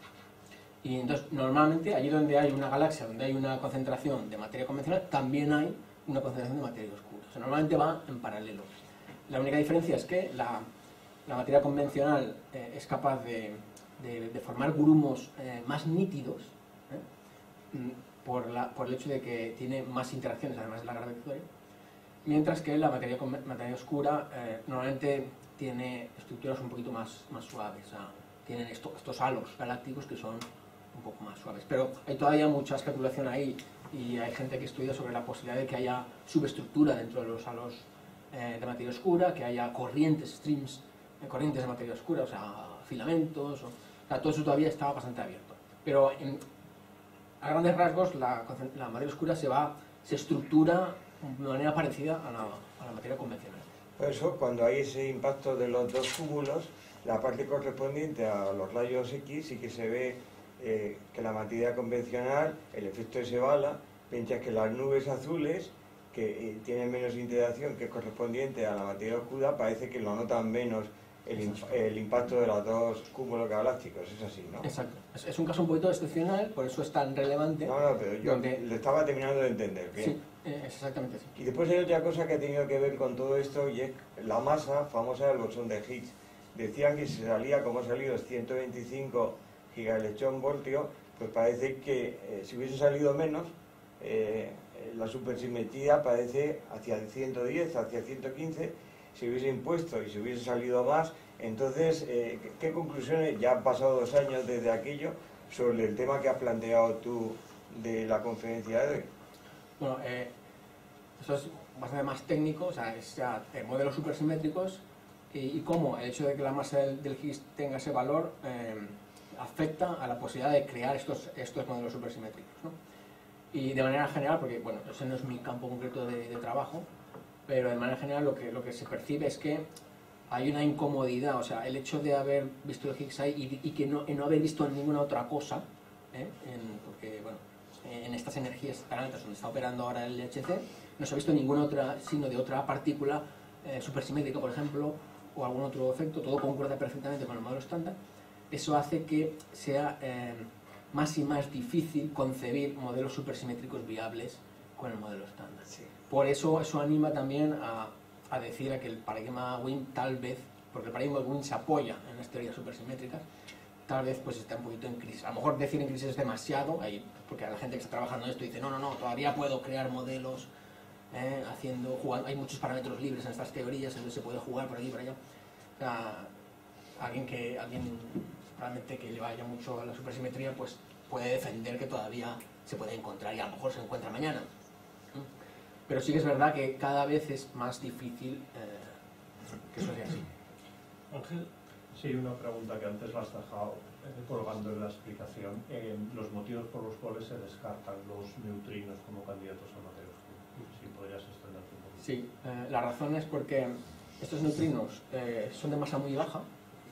Y entonces, normalmente, allí donde hay una galaxia, donde hay una concentración de materia convencional, también hay una concentración de materia oscura. O sea, normalmente va en paralelo. La única diferencia es que la, la materia convencional eh, es capaz de, de, de formar grumos eh, más nítidos, ¿eh? por, la, por el hecho de que tiene más interacciones, además de la gravitatoria, mientras que la materia, materia oscura eh, normalmente tiene estructuras un poquito más, más suaves, o sea, tienen esto, estos halos galácticos que son un poco más suaves. Pero hay todavía mucha especulación ahí, y hay gente que estudia sobre la posibilidad de que haya subestructura dentro de los halos eh, de materia oscura, que haya corrientes, streams, eh, corrientes de materia oscura, o sea, filamentos, o, o sea, todo eso todavía está bastante abierto. Pero en, a grandes rasgos la, la materia oscura se va, se estructura de manera parecida a la, a la materia convencional. Por eso, cuando hay ese impacto de los dos cúmulos, la parte correspondiente a los rayos X sí que se ve eh, que la materia convencional, el efecto de ese bala, mientras que las nubes azules, que eh, tienen menos interacción, que es correspondiente a la materia oscura, parece que lo notan menos el, imp el impacto de los dos cúmulos galácticos, es así, ¿no? Exacto. Es, es un caso un poquito excepcional, por eso es tan relevante. No, no, pero yo donde... lo estaba terminando de entender. Bien. Sí, eh, es exactamente así. Y después hay otra cosa que ha tenido que ver con todo esto, y es la masa famosa del bosón de Higgs. Decían que si salía como ha salido ciento veinticinco gigaelectronvoltios, pues parece que eh, si hubiese salido menos, eh, la supersimetría parece hacia ciento diez, hacia ciento quince, si hubiese impuesto y si hubiese salido más. Entonces, eh, ¿qué conclusiones? Ya han pasado dos años desde aquello, sobre el tema que has planteado tú de la conferencia de hoy. Bueno, eh, eso es bastante más técnico, o sea, es ya eh, modelos supersimétricos y, y cómo el hecho de que la masa del, del Higgs tenga ese valor eh, afecta a la posibilidad de crear estos, estos modelos supersimétricos, ¿no? Y de manera general, porque bueno, ese no es mi campo concreto de, de trabajo, pero de manera general lo que, lo que se percibe es que hay una incomodidad, o sea, el hecho de haber visto el Higgs ahí y, y que no, y no haber visto ninguna otra cosa, ¿eh? en, porque bueno, en estas energías tan altas donde está operando ahora el L H C, no se ha visto ninguna otra signo de otra partícula eh, supersimétrica, por ejemplo, o algún otro efecto, todo concuerda perfectamente con el modelo estándar. Eso hace que sea eh, más y más difícil concebir modelos supersimétricos viables con el modelo estándar. Sí. Por eso eso anima también a, a decir a que el paradigma Wien tal vez, porque el paradigma Wien se apoya en las teorías supersimétricas, tal vez pues está un poquito en crisis. A lo mejor decir en crisis es demasiado, ahí, porque la gente que está trabajando en esto dice no, no, no, todavía puedo crear modelos eh, haciendo, jugando, hay muchos parámetros libres en estas teorías, entonces se puede jugar por aquí y por allá. O sea, alguien que, alguien realmente que le vaya mucho a la supersimetría, pues puede defender que todavía se puede encontrar y a lo mejor se encuentra mañana. Pero sí que es verdad que cada vez es más difícil eh, que eso sea así. Ángel. Sí, una pregunta que antes la has dejado eh, colgando en la explicación. Eh, los motivos por los cuales se descartan los neutrinos como candidatos a materia oscura. Si podrías extenderte un poco. Sí, eh, la razón es porque estos neutrinos eh, son de masa muy baja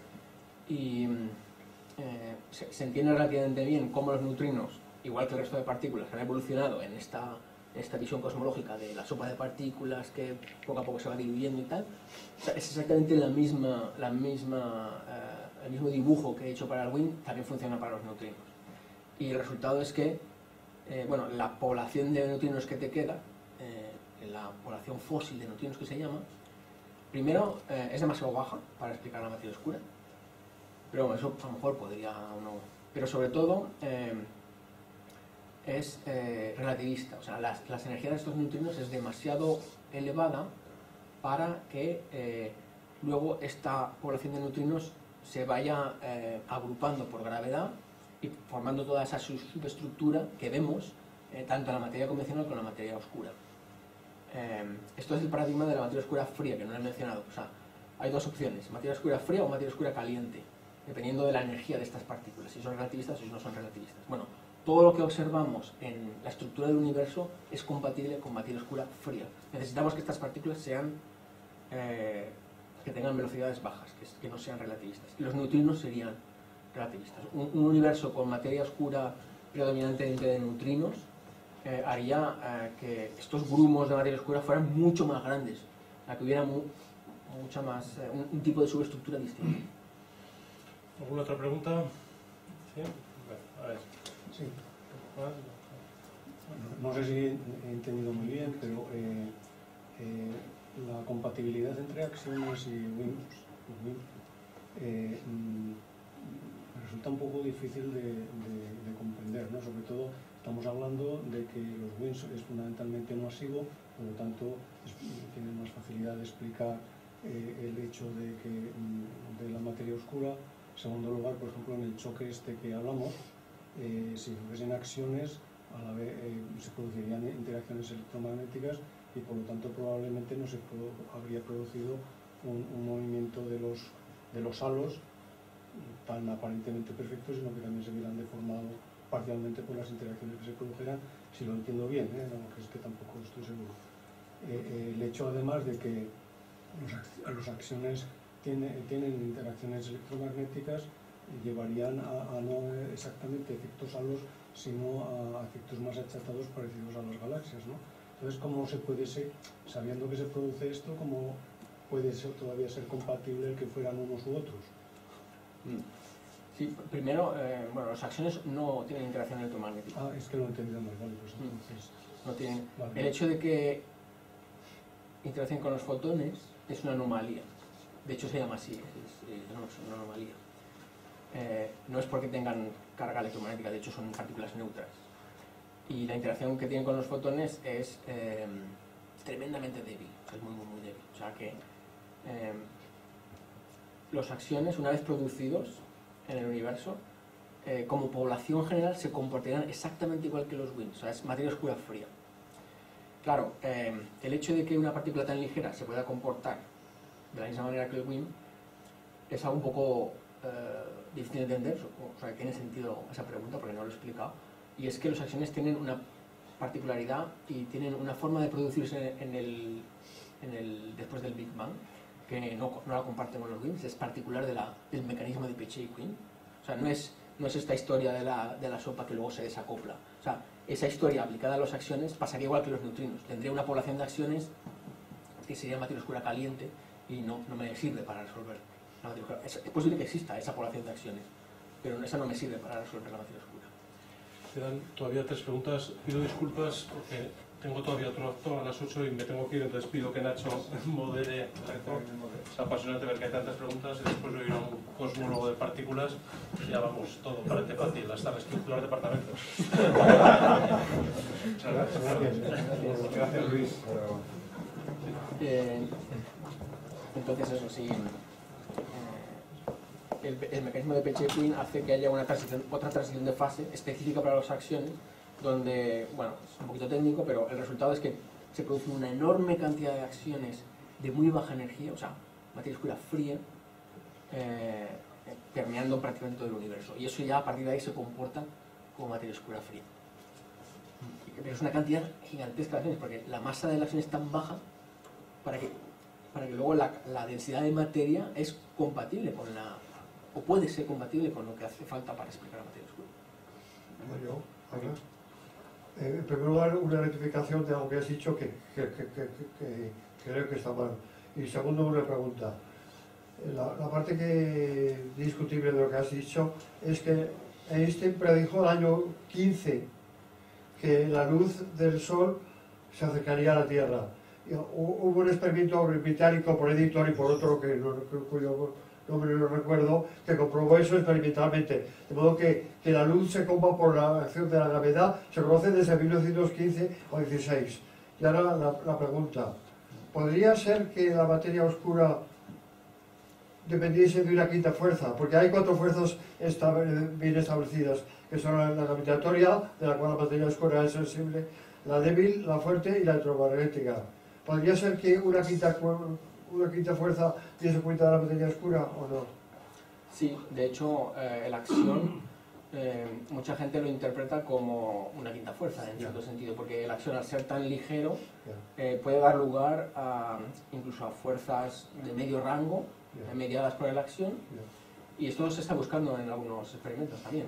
y eh, se, se entiende relativamente bien cómo los neutrinos, igual que el resto de partículas, han evolucionado en esta, esta visión cosmológica de la sopa de partículas que poco a poco se va diluyendo y tal. O sea, es exactamente la misma, la misma, eh, el mismo dibujo que he hecho para el Wien, también funciona para los neutrinos. Y el resultado es que eh, bueno, la población de neutrinos que te queda, eh, la población fósil de neutrinos que se llama, primero eh, es demasiado baja para explicar la materia oscura, pero bueno, eso a lo mejor podría o no. Pero sobre todo eh, es eh, relativista, o sea, las, las energías de estos neutrinos es demasiado elevada para que eh, luego esta población de neutrinos se vaya eh, agrupando por gravedad y formando toda esa subestructura que vemos eh, tanto en la materia convencional como en la materia oscura. Eh, esto es el paradigma de la materia oscura fría, que no lo he mencionado. O sea, hay dos opciones, materia oscura fría o materia oscura caliente, dependiendo de la energía de estas partículas, si son relativistas o si no son relativistas. Bueno, todo lo que observamos en la estructura del universo es compatible con materia oscura fría. Necesitamos que estas partículas sean eh, que tengan velocidades bajas, que, que no sean relativistas. Y los neutrinos serían relativistas. Un, un universo con materia oscura predominantemente de neutrinos eh, haría eh, que estos grumos de materia oscura fueran mucho más grandes, a que hubiera mu mucha más, eh, un, un tipo de subestructura distinta. ¿Alguna otra pregunta? ¿Sí? A ver. Sí. Bueno, no sé si he entendido muy bien, pero eh, eh, la compatibilidad entre axiones y Wien, eh, me resulta un poco difícil de, de, de comprender, ¿no? Sobre todo estamos hablando de que los Wien es fundamentalmente masivo, por lo tanto es, tiene más facilidad de explicar eh, el hecho de que de la materia oscura. En segundo lugar, por ejemplo, en el choque este que hablamos, eh, si fuesen axiones, a la vez eh, se producirían interacciones electromagnéticas y por lo tanto probablemente no se pro habría producido un, un movimiento de los, de los halos tan aparentemente perfectos, sino que también se hubieran deformado parcialmente por las interacciones que se produjeran, si lo entiendo bien, ¿eh? No, que es que tampoco estoy seguro. Eh, eh, el hecho además de que los, los axiones tiene, tienen interacciones electromagnéticas llevarían a, a no exactamente efectos halos, sino a, a efectos más achatados parecidos a las galaxias, ¿no? Entonces, ¿cómo se puede ser, sabiendo que se produce esto, cómo, puede ser, todavía ser compatible el que fueran unos u otros. Sí, primero, eh, bueno, los acciones no tienen interacción electromagnética. Ah, es que lo he entendido mal, vale, pues entonces... No tienen. Vale. El hecho de que interaccionen con los fotones es una anomalía. De hecho se llama así, es, es, no, es una anomalía. Eh, no es porque tengan carga electromagnética, de hecho son partículas neutras. Y la interacción que tienen con los fotones es eh, tremendamente débil, o sea, es muy, muy, muy débil. O sea que eh, los acciones, una vez producidos en el universo, eh, como población general se comportarán exactamente igual que los W I M Ps, o sea, es materia oscura fría. Claro, eh, el hecho de que una partícula tan ligera se pueda comportar de la misma manera que el W I M P es algo un poco eh, difícil de entender, o sea, tiene sentido esa pregunta porque no lo he explicado, y es que los acciones tienen una particularidad y tienen una forma de producirse en el, en el, después del Big Bang que no, no la comparten con los W I M Ps, es particular de la, del mecanismo de Peccei-Quinn. O sea, no es, no es esta historia de la, de la sopa que luego se desacopla. O sea, esa historia aplicada a los acciones pasaría igual que los neutrinos. Tendría una población de acciones que sería materia oscura caliente y no, no me sirve para resolver la materia oscura. Es, es posible que exista esa población de acciones, pero esa no me sirve para resolver la materia oscura. Quedan todavía tres preguntas. Pido disculpas porque tengo todavía otro acto a las ocho y me tengo que ir, entonces pido que Nacho modere. Es apasionante ver que hay tantas preguntas y después de oír a un cosmólogo de partículas ya vamos, todo parece fácil, hasta reestructurar departamentos. Muchas gracias. Gracias, Luis. Eh, entonces eso sí, eh, el, el mecanismo de Peccei-Quinn hace que haya una transición, otra transición de fase específica para las acciones, donde, bueno, es un poquito técnico, pero el resultado es que se produce una enorme cantidad de acciones de muy baja energía, o sea, materia oscura fría, eh, permeando prácticamente todo el universo. Y eso ya a partir de ahí se comporta como materia oscura fría. Pero es una cantidad gigantesca de acciones, porque la masa de la acción es tan baja para que, para que luego la, la densidad de materia es compatible con la, o puede ser compatible con lo que hace falta para explicar la materia oscura. Yo, ahora. Eh, en primer lugar, una rectificación de algo que has dicho que, que, que, que, que, que creo que está mal. Y segundo, una pregunta. La, la parte que discutible de lo que has dicho es que Einstein predijo el año quince que la luz del Sol se acercaría a la Tierra. Y hubo un experimento británico por Editor y por otro que no, cuyo nombre no recuerdo, que comprobó eso experimentalmente. De modo que, que la luz se comba por la acción de la gravedad, se conoce desde mil novecientos quince o dieciséis. Y ahora la, la pregunta, ¿podría ser que la materia oscura dependiese de una quinta fuerza? Porque hay cuatro fuerzas esta, bien establecidas, que son la, la gravitatoria, de la cual la materia oscura es sensible, la débil, la fuerte y la electromagnética. ¿Podría ser que una quinta, una quinta fuerza diese cuenta de la materia oscura o no? Sí, de hecho, eh, la acción, eh, mucha gente lo interpreta como una quinta fuerza, en cierto sentido, porque la acción, al ser tan ligero, eh, puede dar lugar a, incluso a fuerzas de medio rango, eh, mediadas por la acción, y esto se está buscando en algunos experimentos también.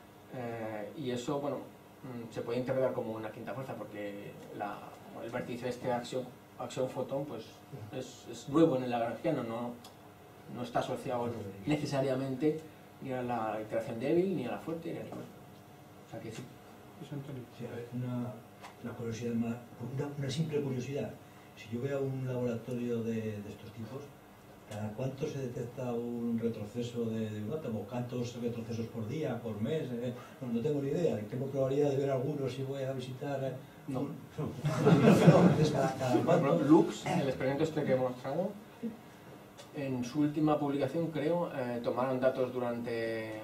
Eh, y eso, bueno, se puede interpretar como una quinta fuerza, porque la, el vértice este acción acción-fotón pues, es, es nuevo en el lagrangiano, no, no está asociado necesariamente ni a la interacción débil, ni a la fuerte, ni a ninguna. O sea que sí. Sí, a ver, una, una curiosidad más, una, una simple curiosidad. Si yo voy a un laboratorio de, de estos tipos, ¿cada cuánto se detecta un retroceso de, de un átomo? ¿Cuántos retrocesos por día, por mes? Eh, no, no tengo ni idea. Tengo probabilidad de ver algunos si voy a visitar... Eh, no. no. no. Es cada, cada bueno, Lux, el experimento este que he mostrado, en su última publicación, creo, eh, tomaron datos durante...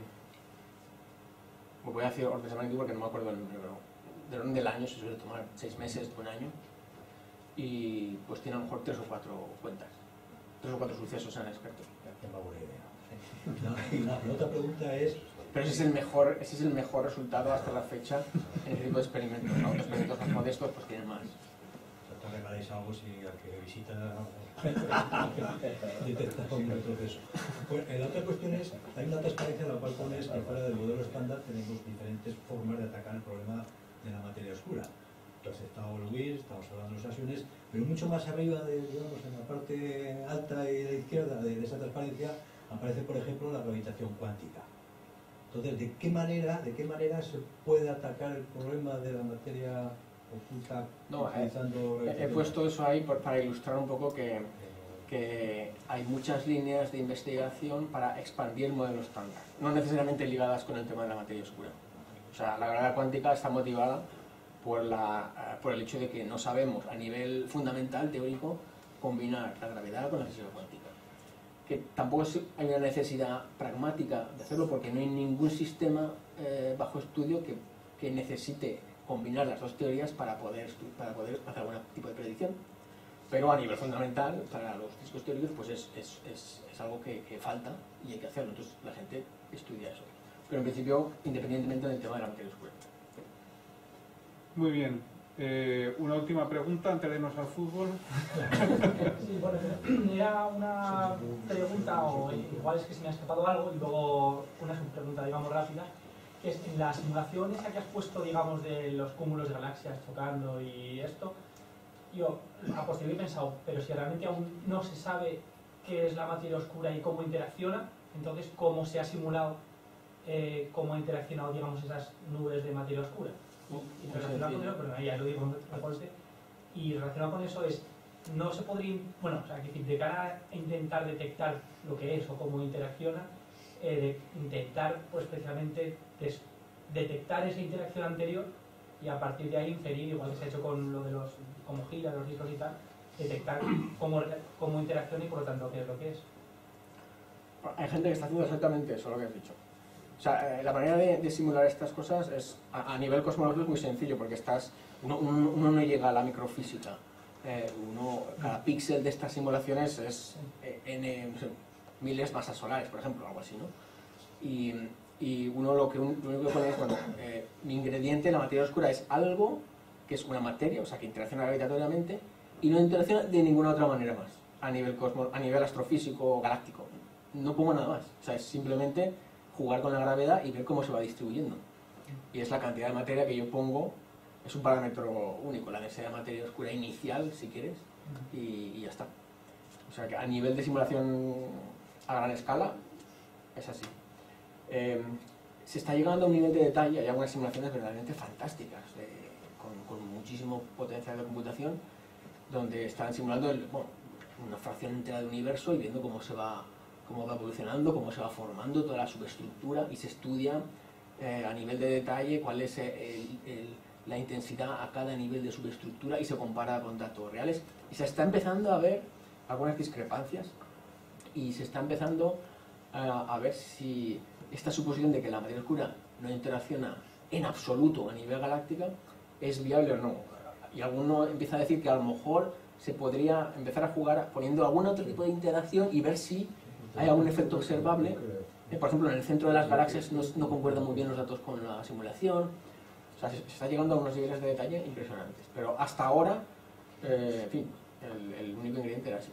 Voy a decir orden de magnitud porque no me acuerdo el número, pero del orden del año se suele tomar seis meses, un año, y pues tiene a lo mejor tres o cuatro cuentas. Tres o cuatro sucesos en expertos. Tengo buena idea. La, y la, la otra pregunta es... Pero ese es el mejor, ese es el mejor resultado hasta la fecha en este tipo de experimentos. ¿No? Los experimentos más modestos pues tienen más. ¿Te regaláis algo si al que visita detecta un retroceso? Pues, la otra cuestión es, hay una transparencia en la cual pones que fuera del modelo estándar tenemos diferentes formas de atacar el problema de la materia oscura. Entonces estamos el W I M P, estamos hablando de los acciones, pero mucho más arriba, de, digamos, en la parte alta izquierda de, de esa transparencia aparece, por ejemplo, la gravitación cuántica. Entonces, ¿de qué manera, de qué manera se puede atacar el problema de la materia oculta no, utilizando he, he puesto eso ahí por, para ilustrar un poco que, que hay muchas líneas de investigación para expandir el modelo estándar, no necesariamente ligadas con el tema de la materia oscura. O sea, la gravedad cuántica está motivada por, la, por el hecho de que no sabemos a nivel fundamental, teórico, combinar la gravedad con la física cuántica. Que tampoco hay una necesidad pragmática de hacerlo porque no hay ningún sistema eh, bajo estudio que, que necesite combinar las dos teorías para poder, para poder hacer algún tipo de predicción. Pero a nivel fundamental, para los físicos teóricos, pues es, es, es, es algo que, que falta y hay que hacerlo. Entonces la gente estudia eso. Pero en principio, independientemente del tema de la materia oscura. Muy bien. Eh, una última pregunta antes de irnos al fútbol. Sí, bueno, era una pregunta, o igual es que se me ha escapado algo, y luego una subpregunta, digamos, rápida, que es en la simulación esa que has puesto, digamos, de los cúmulos de galaxias chocando y esto, yo a posteriori he pensado, pero si realmente aún no se sabe qué es la materia oscura y cómo interacciona, entonces, ¿cómo se ha simulado eh, cómo han interaccionado, digamos, esas nubes de materia oscura? Y relacionado con eso, pero ahí ya lo digo mejor, y relacionado con eso es, no se podría, bueno, o sea, que de cara a intentar detectar lo que es o cómo interacciona, eh, de intentar, pues precisamente, des, detectar esa interacción anterior y a partir de ahí inferir, igual que se ha hecho con lo de los, cómo gira, los discos y tal, detectar cómo, cómo interacciona y por lo tanto qué es lo que es. Hay gente que está haciendo exactamente eso, lo que has dicho. O sea, eh, la manera de, de simular estas cosas es, a, a nivel cosmológico es muy sencillo, porque estás, uno, uno, uno no llega a la microfísica. Eh, uno, cada píxel de estas simulaciones es eh, n, no sé, miles masas solares, por ejemplo, algo así, ¿no? Y, y uno lo que, un, lo único que pone es, bueno, eh, mi ingrediente, la materia oscura, es algo que es una materia, o sea, que interacciona gravitatoriamente, y no interacciona de ninguna otra manera más, a nivel, cosmo, a nivel astrofísico o galáctico. No pongo nada más, o sea, es simplemente jugar con la gravedad y ver cómo se va distribuyendo. Y es la cantidad de materia que yo pongo, es un parámetro único, la densidad de materia oscura inicial, si quieres, y, y ya está. O sea que a nivel de simulación a gran escala, es así. Eh, se está llegando a un nivel de detalle, hay algunas simulaciones verdaderamente fantásticas, de, con, con muchísimo potencial de computación, donde están simulando el, bueno, una fracción entera del universo y viendo cómo se va cómo va evolucionando, cómo se va formando toda la superestructura y se estudia eh, a nivel de detalle cuál es el, el, la intensidad a cada nivel de superestructura y se compara con datos reales. Y se está empezando a ver algunas discrepancias y se está empezando a, a ver si esta suposición de que la materia oscura no interacciona en absoluto a nivel galáctica es viable o no. Y alguno empieza a decir que a lo mejor se podría empezar a jugar poniendo algún otro tipo de interacción y ver si hay algún efecto observable. Eh, por ejemplo, en el centro de las galaxias no, no concuerdan muy bien los datos con la simulación. O sea, se, se está llegando a unos niveles de detalle impresionantes. Pero hasta ahora, eh, en fin, el, el único ingrediente era así.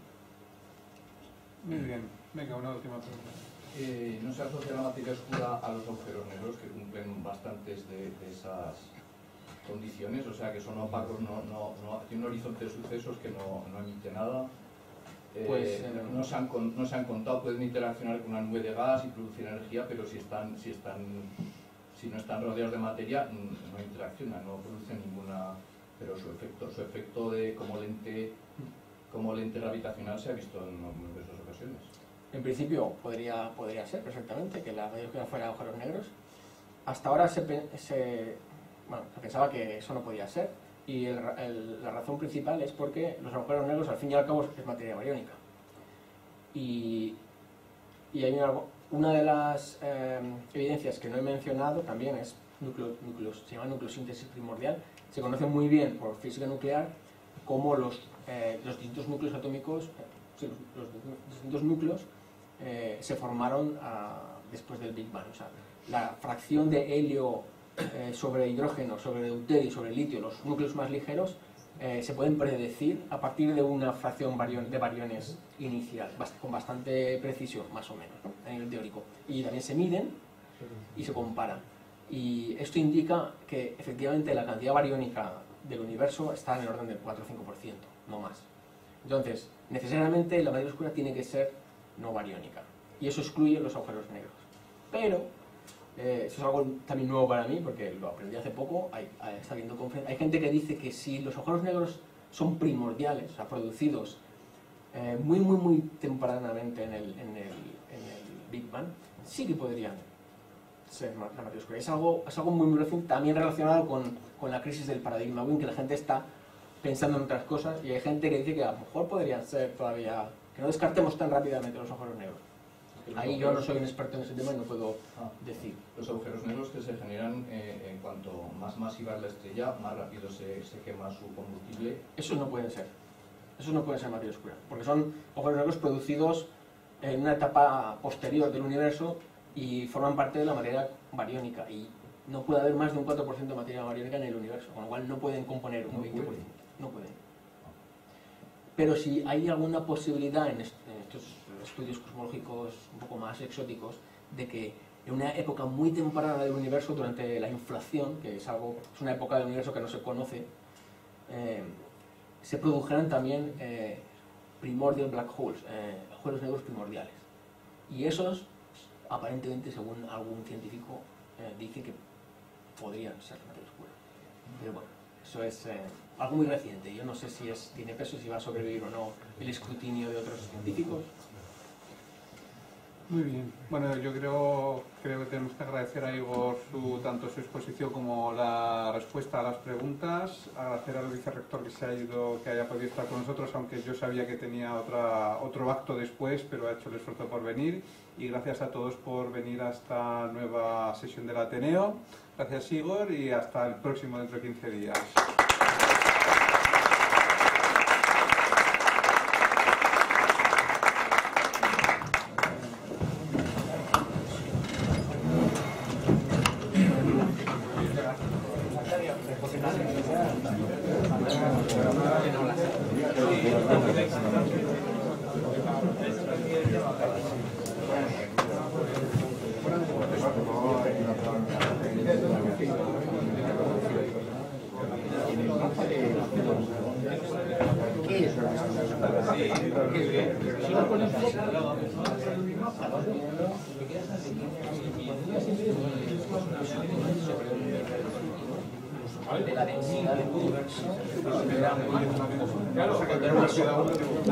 Sí. Muy bien. Venga, una última pregunta. Eh, ¿No se asocia la materia oscura a los agujeros negros que cumplen bastantes de, de esas condiciones? O sea, que son opacos, no, no, no, tiene un horizonte de sucesos que no, no emite nada. Eh, pues, eh, no, se han, no se han contado, pueden interaccionar con una nube de gas y producir energía, pero si están, si están, si no están rodeados de materia, no interaccionan, no producen ninguna. Pero su efecto, su efecto de como lente, como lente gravitacional se ha visto en numerosas ocasiones. En principio podría, podría ser perfectamente que la materia oscura fuera agujeros negros. Hasta ahora se, se, bueno, se pensaba que eso no podía ser. Y el, el, la razón principal es porque los agujeros negros al fin y al cabo es materia bariónica y, y hay una, una de las eh, evidencias que no he mencionado también es núcleo, núcleos, se llama nucleosíntesis primordial. Se conoce muy bien por física nuclear cómo los, eh, los distintos núcleos atómicos, eh, sí, los, los distintos núcleos eh, se formaron a, después del Big Bang. O sea, la fracción de helio Eh, sobre hidrógeno, sobre deuterio, sobre litio, los núcleos más ligeros, eh, se pueden predecir a partir de una fracción barion, de bariones inicial, bast con bastante precisión, más o menos, ¿no? A nivel teórico. Y también se miden y se comparan. Y esto indica que efectivamente la cantidad bariónica del universo está en el orden del cuatro o cinco por ciento, no más. Entonces, necesariamente la materia oscura tiene que ser no bariónica. Y eso excluye los agujeros negros. Pero, eh, eso es algo también nuevo para mí, porque lo aprendí hace poco, hay, hay, está viendo confer- hay gente que dice que si los agujeros negros son primordiales, o sea, producidos eh, muy, muy, muy tempranamente en el, en, el, en el Big Bang, sí que podrían ser la materia oscura. Es algo, es algo muy, muy reciente, también relacionado con, con la crisis del paradigma Wing, que la gente está pensando en otras cosas, y hay gente que dice que a lo mejor podrían ser todavía, que no descartemos tan rápidamente los agujeros negros. Ahí yo no soy un experto en ese tema y no puedo ah, decir. Los agujeros negros que se generan eh, en cuanto más masiva es la estrella, más rápido se, se quema su combustible. Esos no pueden ser. Esos no pueden ser materia oscura, porque son agujeros negros producidos en una etapa posterior del universo y forman parte de la materia bariónica, y no puede haber más de un cuatro por ciento de materia bariónica en el universo, con lo cual no pueden componer un veinte por ciento. No pueden. Pero si hay alguna posibilidad en estos estudios cosmológicos un poco más exóticos de que en una época muy temprana del universo, durante la inflación, que es algo, es una época del universo que no se conoce, eh, se produjeran también eh, primordial black holes, eh, agujeros negros primordiales. Y esos, aparentemente, según algún científico, eh, dice que podrían ser materia oscura. Pero bueno, eso es eh, algo muy reciente. Yo no sé si es, tiene peso, si va a sobrevivir o no el escrutinio de otros científicos. Muy bien. Bueno, yo creo, creo que tenemos que agradecer a Igor su, tanto su exposición como la respuesta a las preguntas. Agradecer al vicerrector que se ha ido, que haya podido estar con nosotros, aunque yo sabía que tenía otra, otro acto después, pero ha hecho el esfuerzo por venir. Y gracias a todos por venir a esta nueva sesión del Ateneo. Gracias, Igor, y hasta el próximo dentro de quince días. De la densidad del universo.